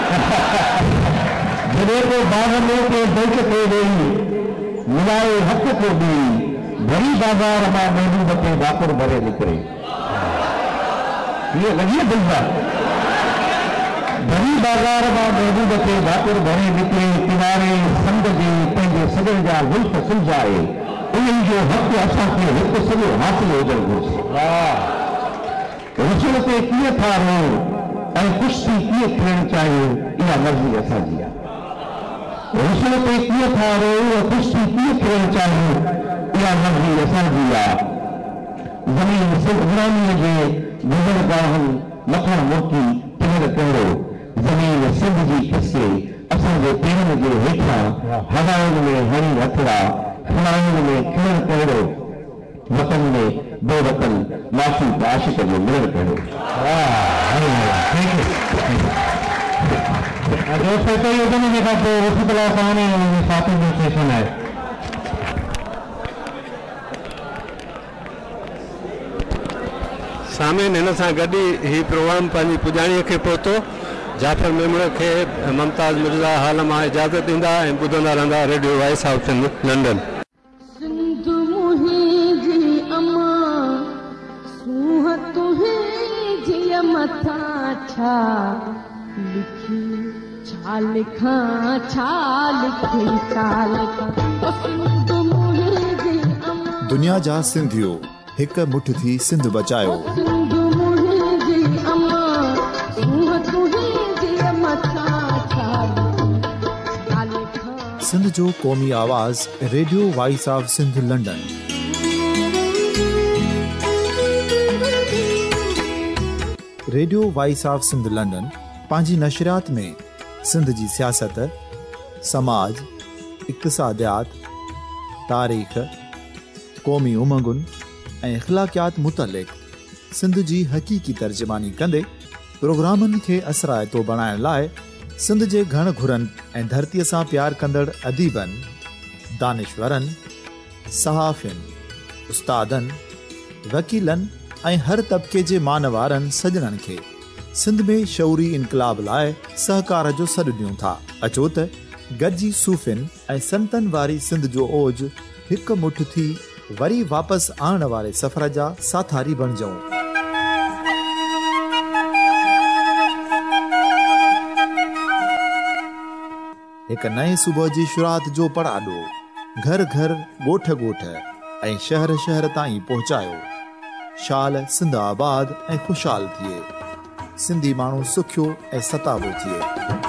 Speaker 6: जॾहिं को बाग में के बेंच ते वेही मुरारे हथ थो ॾेई भरी बाज़ार मां महबूब ते वाकुर भरे निकिरे हीअ लॻी दिलदार भरी बाज़ार मां महबूब ते वाकुर भरे निकिरे किनारे संद जे पंहिंजे सॼण जा ज़ुल्फ़ सुलझाए उन्हनि जो हक़ असांखे हिकु सॼो हासिल हुजणु घुरिजे रसूल ते कीअं था रहो ऐं कुश्ती कीअं थियणु चाहियो इहा मर्ज़ी असांजी आहे रसूल ते कीअं था रहो ऐं कुश्ती कीअं थियणु चाहियो इहा मर्ज़ी असांजी आहे ज़मीन सिर्फ़ ग़ुलामीअ जे गुज़रगाहनि मथां मुड़की टिहर कहिड़ो ज़मीन सिंध जी किसे असांजे पेरनि जे हेठां हवाउनि में हणी हथड़ा फलाउनि में खिलण कहिड़ो वतन में बेवतन मासूम आशिक़ जो मिलण कहिड़ो
Speaker 7: दोस्तों कई हुजनि जेका पोइ रसूल कहानी साथी जो सेशन आहे
Speaker 3: सामिन हिन सां गॾु ई हीउ प्रोग्राम पंहिंजी पुॼाणीअ खे पहुतो जाफ़र मेमण खे मुमताज़ मिर्ज़ा हाल मां इजाज़त ॾींदा ऐं ॿुधंदा रहंदा radio voice of Sindh London
Speaker 1: Sindh मुंहिंजी अमा सूंह तुंहिंजी मथां छा लिखी छा लिखां छा लिखी छा लिखां सिंध मुंहिंजी अमा
Speaker 2: दुनिया जा सिंधियो हिकु मुठ थी सिंध बचायो
Speaker 1: सिंध मुंहिंजी अमा सूंह तुंहिंजी मथां छा छा लिखां
Speaker 2: सिंध जो क़ौमी आवाज़ radio voice of Sindh London radio voice of Sindh London पंहिंजी नशरियात में सिंध जी सियासत समाज इक़्तिसादियात तारीख़ क़ौमी उमंगुनि ऐं इख़्लाक़ियात मुतलिक़ सिंध जी हक़ीक़ी तर्जमानी कंदे प्रोग्रामनि खे असराइतो बणाइण लाइ सिंध जे घण घुरनि ऐं धरतीअ सां प्यार कंदड़ अदीबनि दानिशवरनि सहाफ़ियुनि उस्तादनि वकीलनि ऐं हर तबिके जे मानवारनि सजणनि खे सिंध में शऊरी इनकलाब लाइ सहकार जो सॾु ॾियूं था। अचो त गॾिजी सूफ़िन ऐं संतनि वारी सिंध जो ओज हिकु मुठ थी वरी वापसि आणण वारे सफ़र जा साथारी बणिजऊं। हिकु नए सुबुह जी शुरूआत जो पड़ाॾो घर घर ॻोठ ॻोठ ऐं शहर शहर ताईं पहुचायो। शाल सिंध आबाद ऐं ख़ुशहाल थिए, सिंधी माण्हू सुखियो ऐं सताबो थिए।